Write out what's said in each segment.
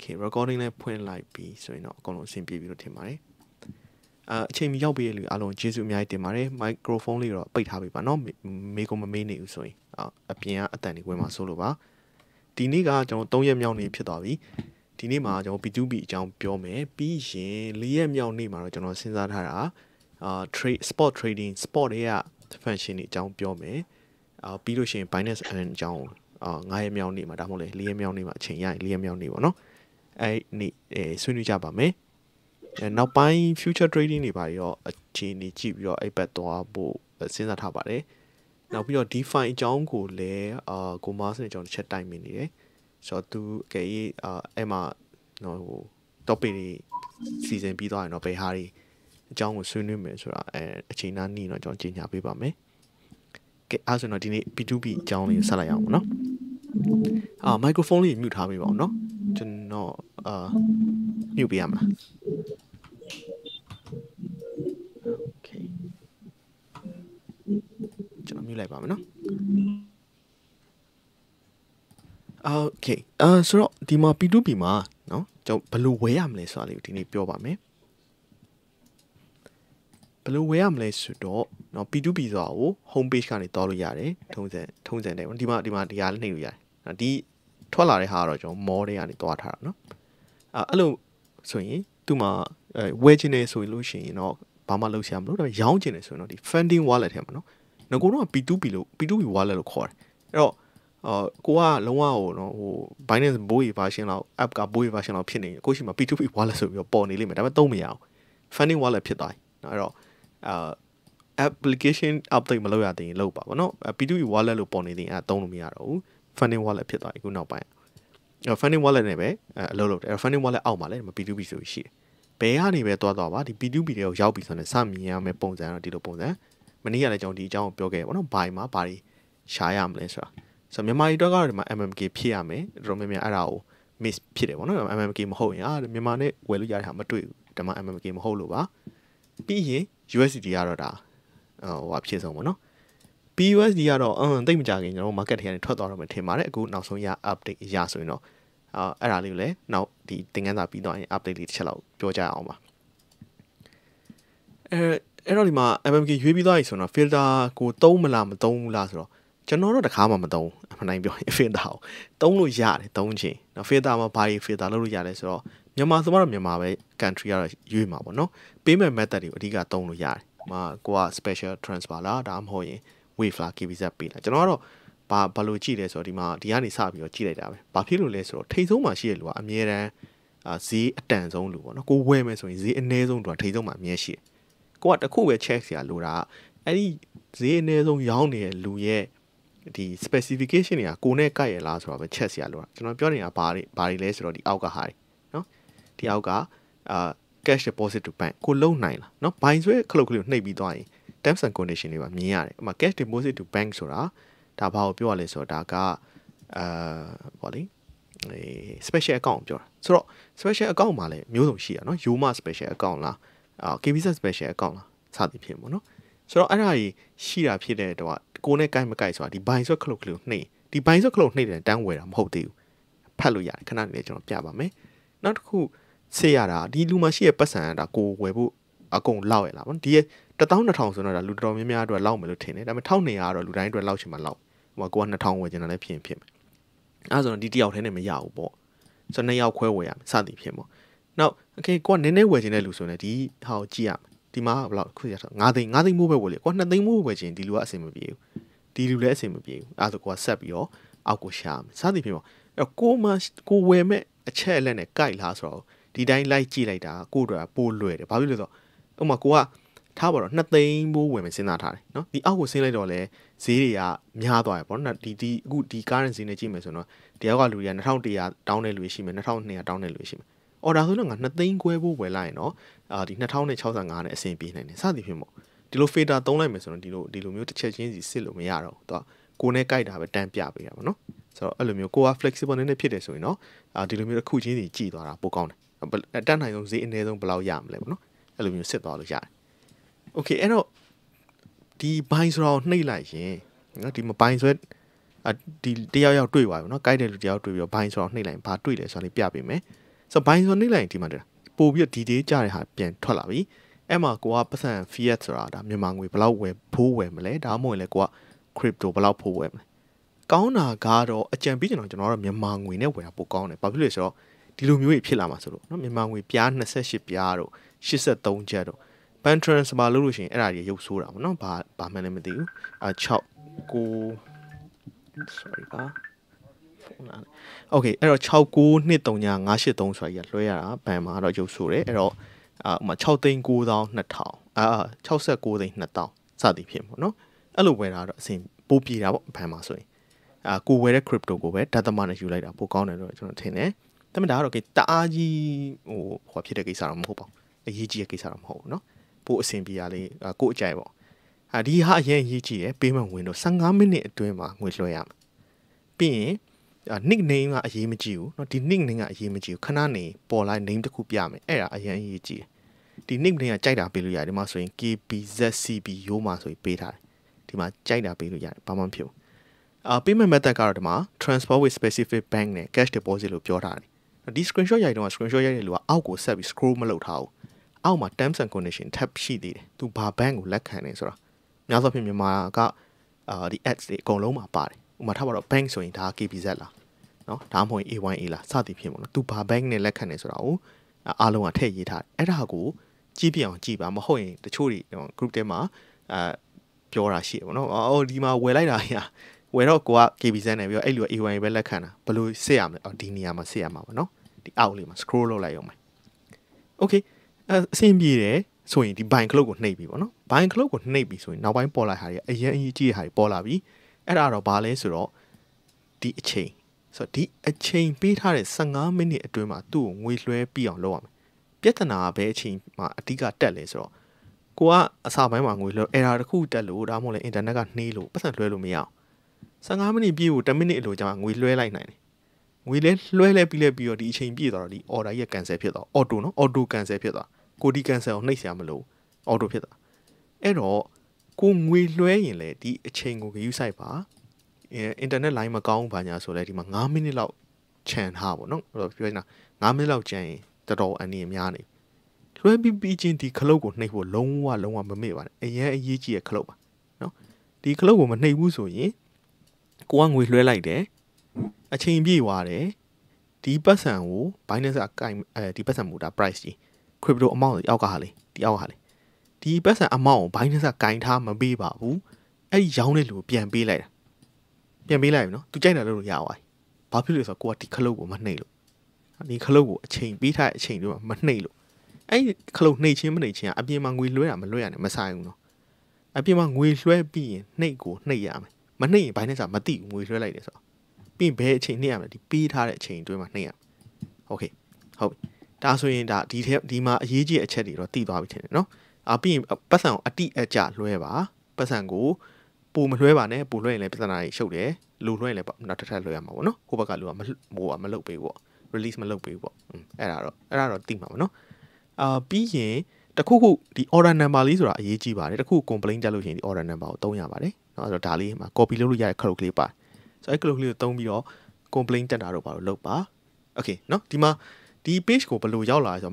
Okay recording လေးဖွင့်လိုက်ပြီဆိုရင်တော့အကုန်လုံးအဆင်ပြေပြီလို့ထင်ပါတယ်အချိန်မရောက်ပြီလေအားလုံးကျေးဇူးအများကြီးတင်ပါတယ် microphone လေးတော့ပိတ်ထားပြီပါเนาะမေးကုန်မမေးနေဘူးဆိုရင်အပြင်ကအတန်တွေဝင်မှာဆိုလို့ပါဒီနေ့ကကျွန်တော်3ရက်မြောက်နေ့ဖြစ်သွားပြီဒီနေ့မှာကျွန်တော် B2B အကြောင်းပြောမယ်ပြီးရင်4ရက်မြောက်နေ့မှာတော့ကျွန်တော်စဉ်းစားထားတာtrade spot trading spot တွေက function တွေအကြောင်းပြောမယ်ပြီးလို့ရှိရင် Binance အကြောင်း9ရက်မြောက်နေ့မှာဒါမှမဟုတ်လေ4ရက်မြောက်နေ့မှာအချိန်ရရင်4ရက်မြောက်နေ့ပေါ့နော်အဲ့နေ့ဆွေးနွေးကြပါမယ်နောက်ပိုင်း future trading တွေပါရောအခြေအနေကြည့်ပြီးတော့အဲ့ဘက်သွားဖို့စဉ်းစားထားပါတယ်နောက်ပြီးတော့ DeFi အကြောင်းကိုလည်းကိုမားစနဲ့ကျွန်တော်တစ်ချက်တိုင်မြင်နေတယ်ဆိုတော့သူကအဲ့မှာဟို topic တွေစီစဉ်ပြီးသွားရင်တော့ဘယ်ဟာတွေအကြောင်းကိုဆွေးနွေးမယ်ဆိုတာအချိန်နားနီးတော့ကျွန်တော်ကြေညာပေးပါမယ်ကဲအဲ့ဆိုတော့ဒီနေ့ B2B အကြောင်းလေးဆက်လိုက်အောင်ပေါ့နော်microphone လေး mute ထားပေးပါအောင်နော်ကျွန်တော်mute ပေးရမလား okay ကျွန်တော် mute လိုက်ပါမယ်နော် okay ဆိုတော့ဒီမှာ B2B မှာနော်ကျွန်တော်ဘယ်လိုဝယ်ရမလဲဆိုတာလေးကိုဒီနေ့ပြောပါမယ်ဘယ်လိုဝယ်ရမလဲဆိုတော့เนาะ B2B ဆိုတာကို home page ကနေတောက်လို့ရတယ်ထုံးစံတယ်ဒီမှာဒီဟာလေးနှိပ်လို့ရတယ်ဒီထွက်လာတဲ့ဟာကတော့ကျွန်တော် mall တွေကနေတွားထားတာเนาะအဲ့လိုဆိုရင်သူ့မှာဝယ်ချင်နေဆိုလို့ရှိရင်တော့ဘာမှလုပ်ရမလို့ဒါပေမဲ့ရောင်းချင်နေဆိုရင်တော့ဒီ funding wallet ထဲမှာเนาะငါကတော့ B2B လို့ B2B wallet လို့ခေါ်တယ်အဲ့တော့ကိုကလုံးဝဟိုနော်ဟို Binance Boy version လောက် app က Boy version လောက်ဖြစ်နေကိုရှိမှာ B2B wallet ဆိုပြီးတော့ပေါ်နေလိမ့်မယ်ဒါပေမဲ့သုံးမရအောင် funding wallet ဖြစ်သွားတယ်အဲ့တော့application update မလုပ်ရသေးရင်လုပ်ပါဗောနော် B2B wallet လို့ပေါ်နေသေးရင်သုံးလို့မရတော့ဘူး funding wallet ဖြစ်သွားပြီခုနောက်ပိုင်းfunding wallet နဲ့ပဲအလုပ်လုပ်တယ် funding wallet အောက်မှာလည်း B2B ဆိုရှိတယ်ဘယ်ကနေပဲသွားပါဒီ B2B တွေကိုရောက်ပြီဆိုရင်စမြင်ရမယ့်ပုံစံတော့ဒီလိုပုံစံမနေ့ကလည်းကျွန်တော်ဒီအကြောင်းကိုပြောခဲ့ဗောနော်ဘာမှာဘာတွေရှာရမလဲဆိုတာဆိုတော့မြန်မာပြည်တော့ကတော့ဒီမှာ MMK ဖြစ်ရမယ်တော်တော်များများအဲ့ဒါကို miss ဖြစ်တယ်ဗောနော် MMK မဟုတ်ရင်မြန်မာနဲ့ဝယ်လို့ရတဲ့ဟာမတွေ့ဘူးဒီမှာ MMK မဟုတ်လို့ပါပြီးရင် USD ကတော့ဒါဟိုဖြစ်ဆုံးဗောနော် BUSD ကတော့တိတ်မကြခင်ကျွန်တော် market ထဲကနေထွက်သွားတော့မှထင်ပါတယ်အခုနောက်ဆုံးရ update ရဆိုရင်တော့အဲ့ဒါလေးကိုလည်းနောက်ဒီသင်ခန်းစာပြီးတော့ update လေးတစ်ချက်လောက်ပြောကြအောင်ပါအဲ့တော့ဒီမှာ MMK ရွေးပြီးသွားပြီဆိုတော့ filter ကိုသုံးမလားမသုံးဘူးလားဆိုတော့ကျွန်တော်တော့တခါမှမသုံးအမှန်တိုင်းပြောရင် filter ကိုသုံးလို့ရတယ်သုံးချင်နော် filter မှာဘာတွေ filter လုပ်လို့ရတယ်ဆိုတော့မြန်မာဆိုတော့မြန်မာပဲ country ကတော့ရွေးမှာပေါ့နော် payment method တွေကိုအဓိကသုံးလို့ရတယ်ကိုက special transfer လားဒါမှမဟုတ်ရင် wave လား KBZ ပေးလားကျွန်တော်ကတော့ဘာလို့ကြည့်လဲဆိုတော့ဒီမှာဒီကနေစပြီးတော့ကြည့်လိုက်တာပဲဘာဖြစ်လို့လဲဆိုတော့ထိတ်ဆုံးမှာရှိရလူကအမြဲတမ်းဈေးအတန်ဆုံးလူပေါ့နော်ကိုဝယ်မယ်ဆိုရင်ဈေးအနည်းဆုံးလူကထိတ်ဆုံးမှာအမြဲရှိတယ်ကိုကတခုပဲ check ရလိုတာအဲ့ဒီဈေးအနည်းဆုံးရောင်းနေတဲ့လူရဲ့ဒီ specification တွေကကိုနဲ့ကိုက်ရလားဆိုတော့ပဲ check ရလိုတာကျွန်တော်ပြောနေတာဘာတွေလဲဆိုတော့ဒီအောက်ကဟာတွေနော်ဒီအောက်ကcash deposit to bank ကိုလုံနိုင်လားเนาะဘိုင်ဆွဲခလုတ်ကလေးကိုနှိပ်ပြီးသွားရင် terms and condition တွေပါမြင်ရတယ်ဥပမာ cash deposit to bank ဆိုတာဒါဘာကိုပြောရလဲဆိုတော့ဒါကဗောလေspecial account ပြောတာဆိုတော့ special account မှာလည်းမျိုးစုံရှိရเนาะ Yoma special account လားKBZ special account လားစသည်ဖြစ်ပေါ့เนาะဆိုတော့အဲ့ဒါကြီးရှိတာဖြစ်တဲ့တော့ကိုနဲ့ကိုက်မကိုက်ဆိုတာဒီဘိုင်ဆွဲခလုတ်ကလေးကိုနှိပ်ဒီဘိုင်ဆွဲခလုတ်နှိပ်တယ်တန်းဝယ်တာမဟုတ်သေးဘူးဖတ်လို့ရတယ်ခဏလေးကျွန်တော်ပြပါမယ်နောက်တစ်ခုဆေးရတာဒီလူမရှိရဲ့ပတ်စံဒါကိုဝယ်ဖို့အကုန်လောက်ရလားဗောဒီ12000ဆိုတော့ဒါလူတော်များများအတွက်လောက်မယ်လို့ထင်တယ်ဒါပေမဲ့1200ကတော့လူတိုင်းအတွက်လောက်ချင်မှလောက်ဟိုက2000ဝယ်ချင်တာလည်းဖြစ်မယ်အဲဆိုတော့ဒီတယောက်ထဲနဲ့မရဘူးပေါ့ဆိုတော့2ယောက်ခွဲဝယ်ရမယ်စသည်ဖြစ်ပေါ့နောက်โอเคကိုကနည်းနည်းဝယ်ချင်တဲ့လူဆိုရင်ဒီဟာကိုကြည့်ရမယ်ဒီမှာဘယ်လောက်ခုရတော့9သိန်းမိုးပဲဝယ်လေကိုက2သိန်းမိုးဝယ်ချင်ဒီလူကအဆင်မပြေဘူးဒီလူလည်းအဆင်မပြေဘူးအဲဆိုကိုကဆက်ပြီးတော့အောက်ကိုရှာမယ်စသည်ဖြစ်ပေါ့အဲ့ကိုဝယ်မဲ့အချက်အလက်နဲ့ကိုက်လားဆိုတော့ဒီတိုင်းလိုက်ကြည့်လိုက်တာကို့အတွက်ပိုလွယ်တယ်ဘာဖြစ်လို့လဲဆိုတော့ဥပမာကိုကထားပါတော့2သိန်းဘိုးဝယ်မယ်စဉ်းစားထားတယ်เนาะဒီအောက်ကိုဆင်းလိုက်တော့လဲဈေးတွေကများသွားတယ်ပေါ့နော်ဒီအခုဒီ currency နဲ့ကြည့်မယ်ဆိုတော့တယောက်ကလူတွေက2100တောင်းတဲ့လူရှိမယ်2200တောင်းတဲ့လူရှိမယ်အော်ဒါဆိုတော့ငါ2သိန်းခွဲဘိုးဝယ်လိုက်ရင်เนาะဒီ2065နဲ့အဆင်ပြေနိုင်တယ်စသည်ဖြင့်ပေါ့ဒီလို filter သုံးလိုက်မယ်ဆိုတော့ဒီလိုမျိုးတစ်ချက်ချင်းစီစစ်လို့မရတော့သူကကိုနဲ့ကြိုက်တာပဲတန်းပြပေးရပါတော့ဆိုတော့အဲ့လိုမျိုးကိုက flexible နဲ့ဖြစ်တယ်ဆိုရင်เนาะဒီလိုမျိုးတစ်ခုချင်းစီကြည့်သွားတာပိုကောင်းတယ်အတက်နိုင်ဆုံးဈေးအနည်းဆုံးဘယ်လောက်ရမလဲပေါ့နော်အဲ့လိုမျိုးစစ်သွားလို့ရတယ်โอเคအဲ့တော့ဒီဘိုင်းဆိုတော့နှိပ်လိုက်ရင်နော်ဒီမဘိုင်းဆွဲဒီတယောက်တွေ့ပါဘူးနော်ကိုက်တဲ့လူတယောက်တွေ့ပြီးတော့ဘိုင်းဆိုတော့နှိပ်လိုက်ရင်ဘာတွေ့လဲဆိုတာလေးပြပေးမယ်ဆိုဘိုင်းဆိုနေလိုက်ဒီမှာပို့ပြီးဒီဒေးကြတဲ့ဟာပြန်ထွက်လာပြီအဲ့မှာကိုကပတ်စံ fiat ဆိုတာဒါမြန်မာငွေဘယ်လောက်ဝယ်ဖိုးဝယ်မလဲဒါမှမဟုတ်လေကိုက crypto ဘယ်လောက်ဖိုးဝယ်မလဲကောင်းတာကတော့အကြံပေးကျွန်တော်တို့မြန်မာငွေနဲ့ဝယ်တာပိုကောင်းတယ်ဘာဖြစ်လို့လဲဆိုတော့ဒီလိုမျိုးကြီးဖြစ်လာမှာဆိုလို့เนาะမြန်မာငွေပြား28ပြားတို့83ကျပ်တို့ ban transfer လုပ်လို့ရှိရင်အဲ့ဒါကြီးရုပ်ဆိုးတာပေါ့เนาะဘာမှလည်းမသိဘူး6ကို sorry ပါဖုန်းလာโอเคအဲ့တော့69239583ဆိုတာကြီးလွှဲရတာဘန်မှာတော့ရုပ်ဆိုးတယ်အဲ့တော့ဥမာ6,9,200069,2000စသည်ဖြစ်ပေါ့เนาะအဲ့လိုဝယ်တာတော့အဆင်ပိုပြေတာပေါ့ဘန်မှာဆိုရင်ကိုဝယ်တဲ့ crypto ကိုပဲဒသမနဲ့ယူလိုက်တာပိုကောင်းတယ်လို့ကျွန်တော်ထင်တယ်ဒါပေမဲ့ဒါကတော့တအားကြီးဟိုဖြစ်တဲ့ကိစ္စတော့မဟုတ်ပါဘူးအရေးကြီးတဲ့ကိစ္စတော့မဟုတ်ဘူးเนาะပိုအဆင်ပြေရလေကိုအကြိုက်ပေါ့ဒီဟာအရင်အရေးကြီးတယ်ပေးမှဝင်တော့15မိနစ်အတွင်းမှာငွေလွှဲရမယ်ပြီးရင်nickname ကအရေးမကြီးဘူးเนาะဒီ nickname ကအရေးမကြီးဘူးခဏနေပေါ်လိုက် name တစ်ခုပြမယ်အဲ့ဒါအရင်အရေးကြီးတယ်ဒီ nickname ကကြိုက်တာပေးလို့ရတယ်ဒီမှာဆိုရင် KBZCB ရိုးမှာဆိုရင်ပေးထားတယ်ဒီမှာကြိုက်တာပေးလို့ရတယ်ဘာမှမဖြစ်ဘူးpayment method ကတော့ဒီမှာ transfer with specific bank နဲ့ cash deposit လို့ပြောထားတယ်ဒီ screenshot ရိုက်တော့ screenshot ရိုက်တဲ့လူကအောက်ကိုဆက်ပြီး scroll မလုပ်ထားဘူးအောက်မှာ terms and condition tab ရှိသေးတယ်သူဘာ bank ကိုလက်ခံနေဆိုတာများသောအားဖြင့်မြန်မာကဒီ ads တွေအကုန်လုံးမှာပါတယ်ဥပမာထားပါတော့ bank ဆိုရင်ဒါ KBZ လားเนาะဒါမှမဟုတ် AYA လားစသည်ဖြစ်ပေါ့နော်သူဘာ bank နဲ့လက်ခံနေဆိုတာကိုအားလုံးကထည့်ရေးထားတယ်အဲ့ဒါကိုကြည့်ပြအောင်ကြည့်ပါမဟုတ်ရင်တချို့တွေ group ထဲမှာပြောတာရှိတယ်ပေါ့နော်အော်ဒီမှာဝယ်လိုက်တာညာဝယ်တော့ကိုက KBZ နဲ့ပြီးတော့အဲ့လူက AYA ပဲလက်ခံတာဘယ်လိုစစ်ရမလဲဒီနေရာမှာစစ်ရမှာပေါ့နော်ဒီအောက်လေးမှာ scroll လုပ်လိုက်ရုံပဲ okay အဆင်ပြေတယ်ဆိုရင်ဒီ bind clock ကိုနှိပ်ပြီပေါ့နော် bind clock ကိုနှိပ်ပြီဆိုရင်နောက်ပိုင်းပေါ်လာဟာတွေအရင်အကြီးကြီးဟာတွေပေါ်လာပြီအဲ့ဒါတော့ဘာလဲဆိုတော့ဒီအချိန်ဆိုတော့ဒီအချိန်ပေးထားတဲ့15မိနစ်အတွင်းမှာသူ့ကိုငွေလွှဲပြီးအောင်လုပ်ရမယ်ပြဿနာကဘယ်အချိန်မှာအဓိကတက်လဲဆိုတော့ကိုကအစာပိုင်းမှာငွေလွှဲ error တစ်ခုတက်လို့ဒါမှမဟုတ်လေ internet ကနှေးလို့ပတ်စံလွှဲလို့မရအောင်15မိနစ်ပြည့်ကို10မိနစ်အလိုကြာငွေလွှဲလိုက်နိုင်တယ်ငွေလဲလွှဲလဲပြီးတော့ဒီအချိန်ပြည့်သွားတော့ဒီ order ကြီးက cancel ဖြစ်သွား auto နော် auto cancel ဖြစ်သွားကိုဒီ cancel ကိုနှိပ်ဆရာမလို့ auto ဖြစ်သွားအဲ့တော့ကိုငွေလွှဲရင်လေဒီအချိန်ကို view site ပါ internet line မကောင်းဘာညာဆိုလဲဒီမှာ9မိနစ်လောက်ခြံထားပါတော့အဲ့တော့ပြောနေတာ9မိနစ်လောက်ကြရင်တော်တော်အနေအများနေလွှဲပြီးချင်းဒီခလုတ်ကိုနှိပ်ဖို့လုံးဝမမေ့ပါနဲ့အရင်အရေးကြီးရဲ့ခလုတ်ပါနော်ဒီခလုတ်ကိုမနှိပ်ဘူးဆိုရင်ကိုကငွေလွှဲလိုက်တယ်အချိန်ပြည့်သွားတယ်ဒီပတ်စံကို Binance ကကိုင်ဒီပတ်စံမူတာ price ကြီး crypto amount အောက်ကဟာလေဒီအောက်ကဟာလေဒီပတ်စံ amount ကို Binance ကကင်ထားမပေးပါဘူးအဲ့ဒီရောင်းတဲ့လူကိုပြန်ပေးလိုက်တာပြန်ပေးလိုက်ပြီနော်သူကြိုက်တာလို့ရသွားပြီဘာဖြစ်လို့လဲဆိုတော့ကိုကဒီခလုတ်ကိုမနှိပ်လို့ဒီခလုတ်ကိုအချိန်ပေးထားတဲ့အချိန်တွေမှာမနှိပ်လို့အဲ့ဒီခလုတ်နှိပ်ချင်းမနှိပ်ချင်းအပြင်မှာငွေလွှဲတာမလွှဲရနဲ့မဆိုင်ဘူးနော်အပြင်မှာငွေလွှဲပြီးရင်နှိပ်ကိုနှိပ်ရမယ်မနှိပ်ရင် Binance ကမသိဘူးငွေလွှဲလိုက်တယ်ဆိုတော့ပြီးဘယ်အချိန်နှိပ်ရမလဲဒီပေးထားတဲ့အချိန်အတွင်းမှာနှိပ်ရမယ်โอเคဟုတ်ပြီဒါဆိုရင်ဒါဒီမှာအရေးကြီးတဲ့အချက်တွေတော့တည်သွားပြီထင်တယ်နော်ပြီးရင်ပတ်စံကိုအတိအကျလွှဲပါပတ်စံကိုပိုမလွှဲပါနဲ့ပိုလွှဲရင်လည်းပြဿနာတွေရှုပ်တယ်လူလွှဲရင်လည်းနောက်တစ်ထပ်လွှဲရမှာပေါ့နော်ကိုယ့်ဘက်ကလူကမလုပ်ပေးဘူးပေါ့ release မလုပ်ပေးဘူးပေါ့အဲ့ဒါတော့သိမှာပေါ့နော်ပြီးရင်တခုခုဒီ order number လေးဆိုတာအရေးကြီးပါတယ်တခု complaint တက်လို့ရှိရင်ဒီ order number ကိုသုံးရပါတယ်เนาะဆိုတော့ဒါလေးမှာ copy လုပ်လို့ရတဲ့ code ကလေးပါတယ်ဆိုတော့အဲ့ code ကလေးကိုသုံးပြီးတော့ complaint တက်တာတော့ဘာလို့လုပ်ပါ okay เนาะဒီမှာဒီ page ကိုဘယ်လိုရောက်လာလဲဆိုတော့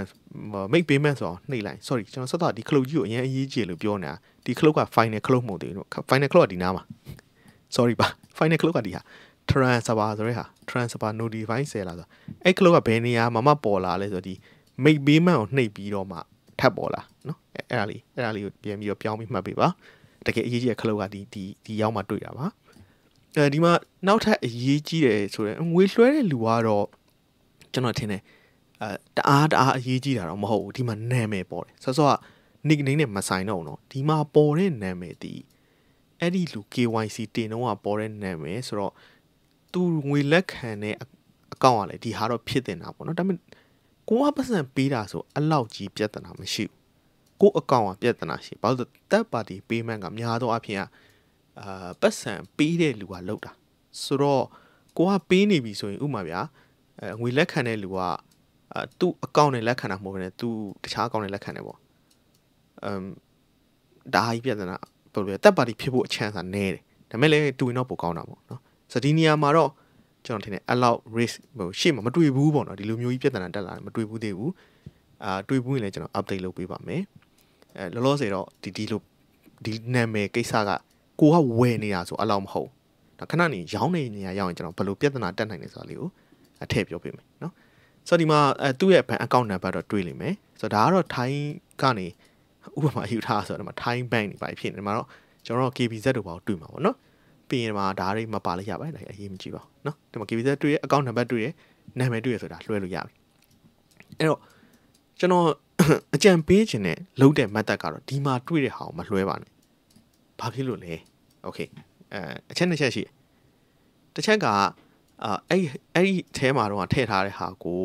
make payment ဆိုတော့နှိပ်လိုက် sorry ကျွန်တော်စသဒီ code ကြီးကိုအရင်အရေးကြီးလို့ပြောနေတာဒီ code က final code မဟုတ်သေးဘူး final code ကဒီနားမှာ sorry ပါ final code ကဒီဟာ transfer ဆိုတဲ့ဟာ transfer notify ဆယ်လာဆိုအဲ့ code ကဘယ်နေရာမှာမှပေါ်လာလဲဆိုတော့ဒီ make payment ကိုနှိပ်ပြီးတော့မှထပ်ပေါ်လာเนาะအဲ့ဒါလေးကိုပြန်ပြီးတော့ပြောင်းပြီးမှတ်ပေးပါတကယ်အရေးကြီးတဲ့ code ကဒီရောက်မှတွေ့တာပါဒီမှာနောက်ထပ်အရေးကြီးတယ်ဆိုရင်ငွေလွှဲတဲ့လူကတော့ကျွန်တော်ထင်တယ်တအားအရေးကြီးတာတော့မဟုတ်ဘူးဒီမှာနာမည်ပေါ်တယ်ဆောက nickname နဲ့မဆိုင်တော့ဘူးเนาะဒီမှာပေါ်တဲ့နာမည်ဒီအဲ့ဒီလူ KYC တင်တော့ပေါ်တဲ့နာမည်ဆိုတော့သူငွေလက်ခံတဲ့အကောင့်ကလည်းဒီဟာတော့ဖြစ်တင်တာပေါ့เนาะဒါပေမဲ့ကိုကပတ်စံပေးတာဆိုအလောက်ကြီးပြဿနာမရှိဘူးကိုအကောင့်ကပြဿနာရှိဘာလို့သက်ပါတီ payment ကများသောအားဖြင့်ပတ်စံပေးတဲ့လူကလောက်တာဆိုတော့ကိုကပေးနေပြီဆိုရင်ဥပမာဗျာငွေလက်ခံတဲ့လူကသူ့အကောင့်နဲ့လက်ခံတာမဟုတ်ဘဲနဲ့သူတခြားအကောင့်နဲ့လက်ခံတယ်ပေါ့ဒါကြီးပြဿနာဘယ်လိုလဲတက်ပါတီဖြစ်ဖို့အချမ်းသာနည်းတယ်ဒါပေမဲ့လည်းတူရင်တော့ပိုကောင်းတာပေါ့နော်ဆိုဒီနေရာမှာတော့ကျွန်တော်ထင်တယ် allow risk ဟိုရှေ့မှာမတွေ့ဘူးပေါ့နော်ဒီလိုမျိုးကြီးပြဿနာတက်လာတယ်မတွေ့ဘူးသေးဘူးတွေ့ဘူးရင်လည်းကျွန်တော် update လုပ်ပေးပါမယ်လောလောဆယ်တော့ဒီနာမည်ကိစ္စကကိုကဝယ်နေတာဆိုအဲ့လောက်မဟုတ်ဒါခဏနေရောင်းနေနေရရောက်ရင်ကျွန်တော်ဘယ်လိုပြဿနာတက်နိုင်လဲဆိုတာလေးကိုထည့်ပြောပေးမယ်နော်ဆိုတော့ဒီမှာသူ့ရဲ့ bank account number တော့တွေ့လိမ့်မယ်ဆိုတော့ဒါကတော့ Thai ကနေဥပမာယူထားဆိုတော့ဒီမှာ Thai bank နေပါဖြစ်နေဒီမှာတော့ကျွန်တော် KBZ တို့ပါတွေ့မှာပေါ့နော်ပြီးရင်မှာဒါတွေမပါလိုက်ရပါတယ်ဒါအရေးမကြီးပါဘူးနော်ဒီမှာ KBZ တွေ့ရဲ့ account number တွေ့ရဲ့နာမည်တွေ့ရဲ့ဆိုတာလွှဲလို့ရပြီအဲ့တော့ကျွန်တော်အကြံပေးခြင်းနဲ့လုံးတဲ့ method ကတော့ဒီမှာတွေ့တဲ့ဟာကိုမလွှဲပါနဲ့ဘာဖြစ်လို့လဲโอเคအချက်နှစ်ချက်ရှိတစ်ချက်ကအဲ့ဒီအဲမှာတော့ထည့်ထားတဲ့ဟာကို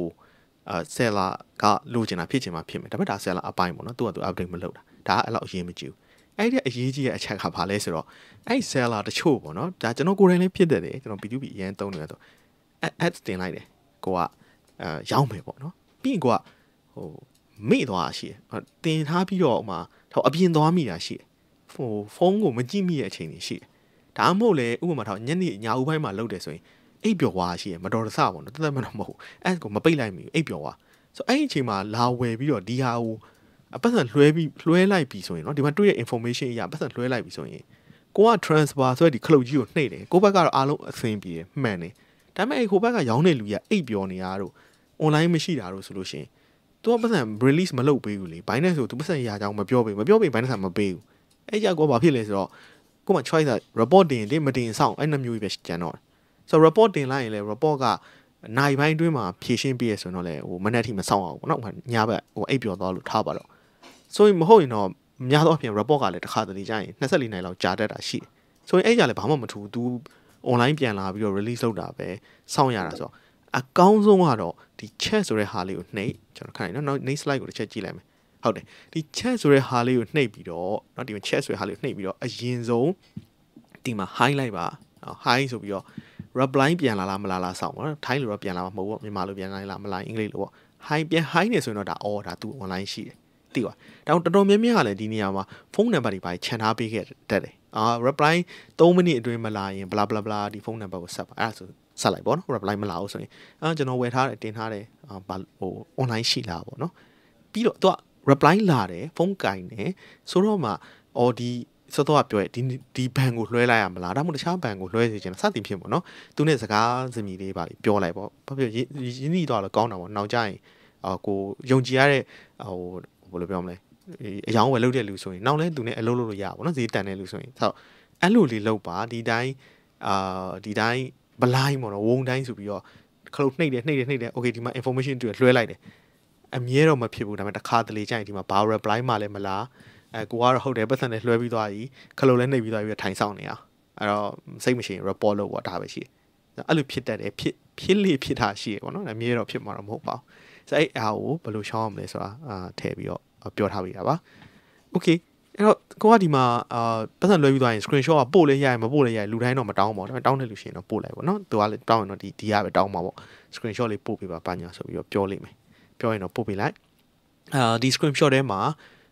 seller ကလိုချင်တာဖြစ်ချင်မှဖြစ်မယ်ဒါပေမဲ့ဒါ seller အပိုင်းပေါ့နော်သူကသူ update မလုပ်တာဒါအဲ့လောက်အရေးမကြီးဘူးအဲ့ဒီအရေးကြီးတဲ့အချက်ကဘာလဲဆိုတော့အဲ့ seller တချို့ပေါ့နော်ဒါကျွန်တော်ကိုယ်တိုင်လည်းဖြစ်တတ်တယ်ကျွန်တော် B2B အရင်သုံးနေတယ်ဆို ads တင်လိုက်တယ်ကိုကရောင်းမယ်ပေါ့နော်ပြီးရင်ကိုကဟိုမေ့သွားရှိတယ်တင်ထားပြီးတော့ဥမာတော့အပြင်သွားမိတာရှိတယ်ဟိုဖုန်းကိုမကြည့်မိတဲ့အချိန်တွေရှိတယ်ဒါမှမဟုတ်လေဥပမာတော့ညနေညဦးပိုင်းမှာလုပ်တယ်ဆိုရင်အိပ်ပျော်သွားရှိတယ်မတော်တဆပေါ့နော်တသက်မတော့မဟုတ်အဲ့ကိုမပိတ်လိုက်မိအိပ်ပျော်သွားဆိုအဲ့ဒီအချိန်မှာလာဝယ်ပြီးတော့ဒီဟာကိုအပတ်စံလွှဲလိုက်ပြီဆိုရင်เนาะဒီမှာတွေ့တဲ့ information အရာပတ်စံလွှဲလိုက်ပြီဆိုရင်ကိုက transfer ဆိုတဲ့ဒီခလုတ်ကြီးကိုနှိပ်တယ်ကိုဘက်ကတော့အားလုံးအဆင်ပြေတယ်မှန်တယ်ဒါပေမဲ့အဲ့ဟိုဘက်ကရောင်းတဲ့လူကြီးကအိပ်ပျော်နေတာတို့ online မရှိတာတို့ဆိုလို့ရှိရင်သူကပတ်စံ release မလုပ်ပေးဘူးလေ Binance ဆိုသူပတ်စံရာကြောင်းမပြောပေး Binance မပေးဘူးအဲ့ကြောက်ကောဘာဖြစ်လဲဆိုတော့ကိုမှ choice က report တင်မတင်ဆောင်အဲ့နှမျိုးပဲကျန်တော့ဆိုတော့ report တင်လိုက်ရင်လေ report ကနိုင်ပိုင်းတွင်းမှာဖြည့်ရှင်းပေးရဆိုတော့လေဟိုမနေ့ထိမဆောင်အောင်ပေါ့နော်ညဘက်ဟိုအိပ်ပျော်သွားလို့ထားပါတော့ဆိုရင်မဟုတ်ရင်တော့များသောအားဖြင့် report ကလည်းတစ်ခါတလေကြာရင်24နိုင်လောက်ကြာတတ်တာရှိတယ်ဆိုရင်အဲ့ကြလည်းဘာမှမထူး तू online ပြန်လာပြီးတော့ release လုပ်တာပဲစောင့်ရတာဆိုတော့အကောင်းဆုံးကတော့ဒီ chat ဆိုတဲ့ဟာလေးကိုနှိပ်ကျွန်တော်ခိုင်းနော် next slide ကိုတစ်ချက်ကြည့်လိုက်မယ်ဟုတ်တယ်ဒီ chat ဆိုတဲ့ဟာလေးကိုနှိပ်ပြီးတော့เนาะဒီ chat ဆိုတဲ့ဟာလေးကိုနှိပ်ပြီးတော့အရင်ဆုံးဒီမှာ highlight ပါ high ဆိုပြီးတော့ reply ပြန်လာလားမလာလားစောင့်ပါနော် Thai လိုတော့ပြန်လာမှာမဟုတ်ဘူးမြန်မာလိုပြန်လာလားမလာအင်္ဂလိပ်လိုပေါ့ high ပြန် high နေဆိုရင်တော့ဒါဒါ तू online ရှိတယ်သိပါဒါတော့တော်တော်များများကလည်းဒီနေရာမှာဖုန်းနံပါတ်တွေပါခြံထားပေးခဲ့တတ်တယ်reply 3မိနစ်အတွင်းမလာရင် bla bla bla ဒီဖုန်းနံပါတ်ကိုဆက်ပါအဲ့ဒါဆိုဆက်လိုက်ပေါ့နော် reply မလာဘူးဆိုရင်ကျွန်တော်ဝယ်ထားတယ်တင်ထားတယ်ဟို online ရှိလားပေါ့နော်ပြီးတော့ तू reply လာတယ်ဖုန်းကင်တယ်ဆိုတော့မှဒီစောတော့ပြောရဲဒီဘန်ကိုလွှဲလိုက်ရမလားဒါမှမဟုတ်တခြားဘန်ကိုလွှဲစီချင်တာစသည်ဖြင့်ပေါ့နော်သူနဲ့စကားစမြည်လေးပါပြောလိုက်ပေါ့ဘာဖြစ်ရင်းနှီးတော့လည်းကောင်းတာပေါ့နောက်ကျရင်ကိုယုံကြည်ရတဲ့ဟိုဘယ်လိုပြောမလဲအယောင်ဝယ်လုပ်တဲ့လူဆိုရင်နောက်လဲသူနဲ့အလုပ်လုပ်လို့ရပါဘောနော်ဈေးတန်တဲ့လူဆိုရင်ဆိုတော့အဲ့လိုလေးလုပ်ပါဒီတိုင်းဘလိုင်းပေါ့နော်ဝုံတိုင်းဆိုပြီးတော့ခလုတ်နှိပ်တယ်โอเคဒီမှာ information တွေလွှဲလိုက်တယ်အမြဲတော့မဖြစ်ဘူးဒါပေမဲ့တစ်ခါတလေကြာရင်ဒီမှာဘာ reply မှလည်းမလားကိုကတော့ဟုတ်တယ်ပတ်စံနဲ့လွှဲပြီးသွားပြီခလုတ်လည်းနှိပ်ပြီးသွားပြီထိုင်ဆောင်နေအောင်အဲ့တော့စိတ်မရှိရင် report လုပ်ပေါ့ဒါပဲရှိတယ်အဲ့လိုဖြစ်တတ်တယ်ဖြစ်လေဖြစ်တာရှိရပေါ့နော်အမြဲတော့ဖြစ်မှာတော့မဟုတ်ပါဘူးဆိုအဲ့အားကိုဘယ်လိုရှောင်းရမလဲဆိုတာထည့်ပြီးတော့ပြောထားပေးတာပါโอเคအဲ့တော့ကိုကဒီမှာပတ်စံလွှဲပြီးသွားရင် screenshot ကပို့လဲရရင်မပို့လဲရရင်လူတိုင်းတော့မတောင်းပါဘူးဒါပေမဲ့တောင်းတဲ့လူရှိရင်တော့ပို့လိုက်ပေါ့နော်သူကလည်းတောင်းရင်တော့ဒီကပဲတောင်းမှာပေါ့ screenshot လေးပို့ပေးပါညာဆိုပြီးတော့ပြောလိမ့်မယ်ပြောရင်တော့ပို့ပေးလိုက်ဒီ screenshot ထဲမှာ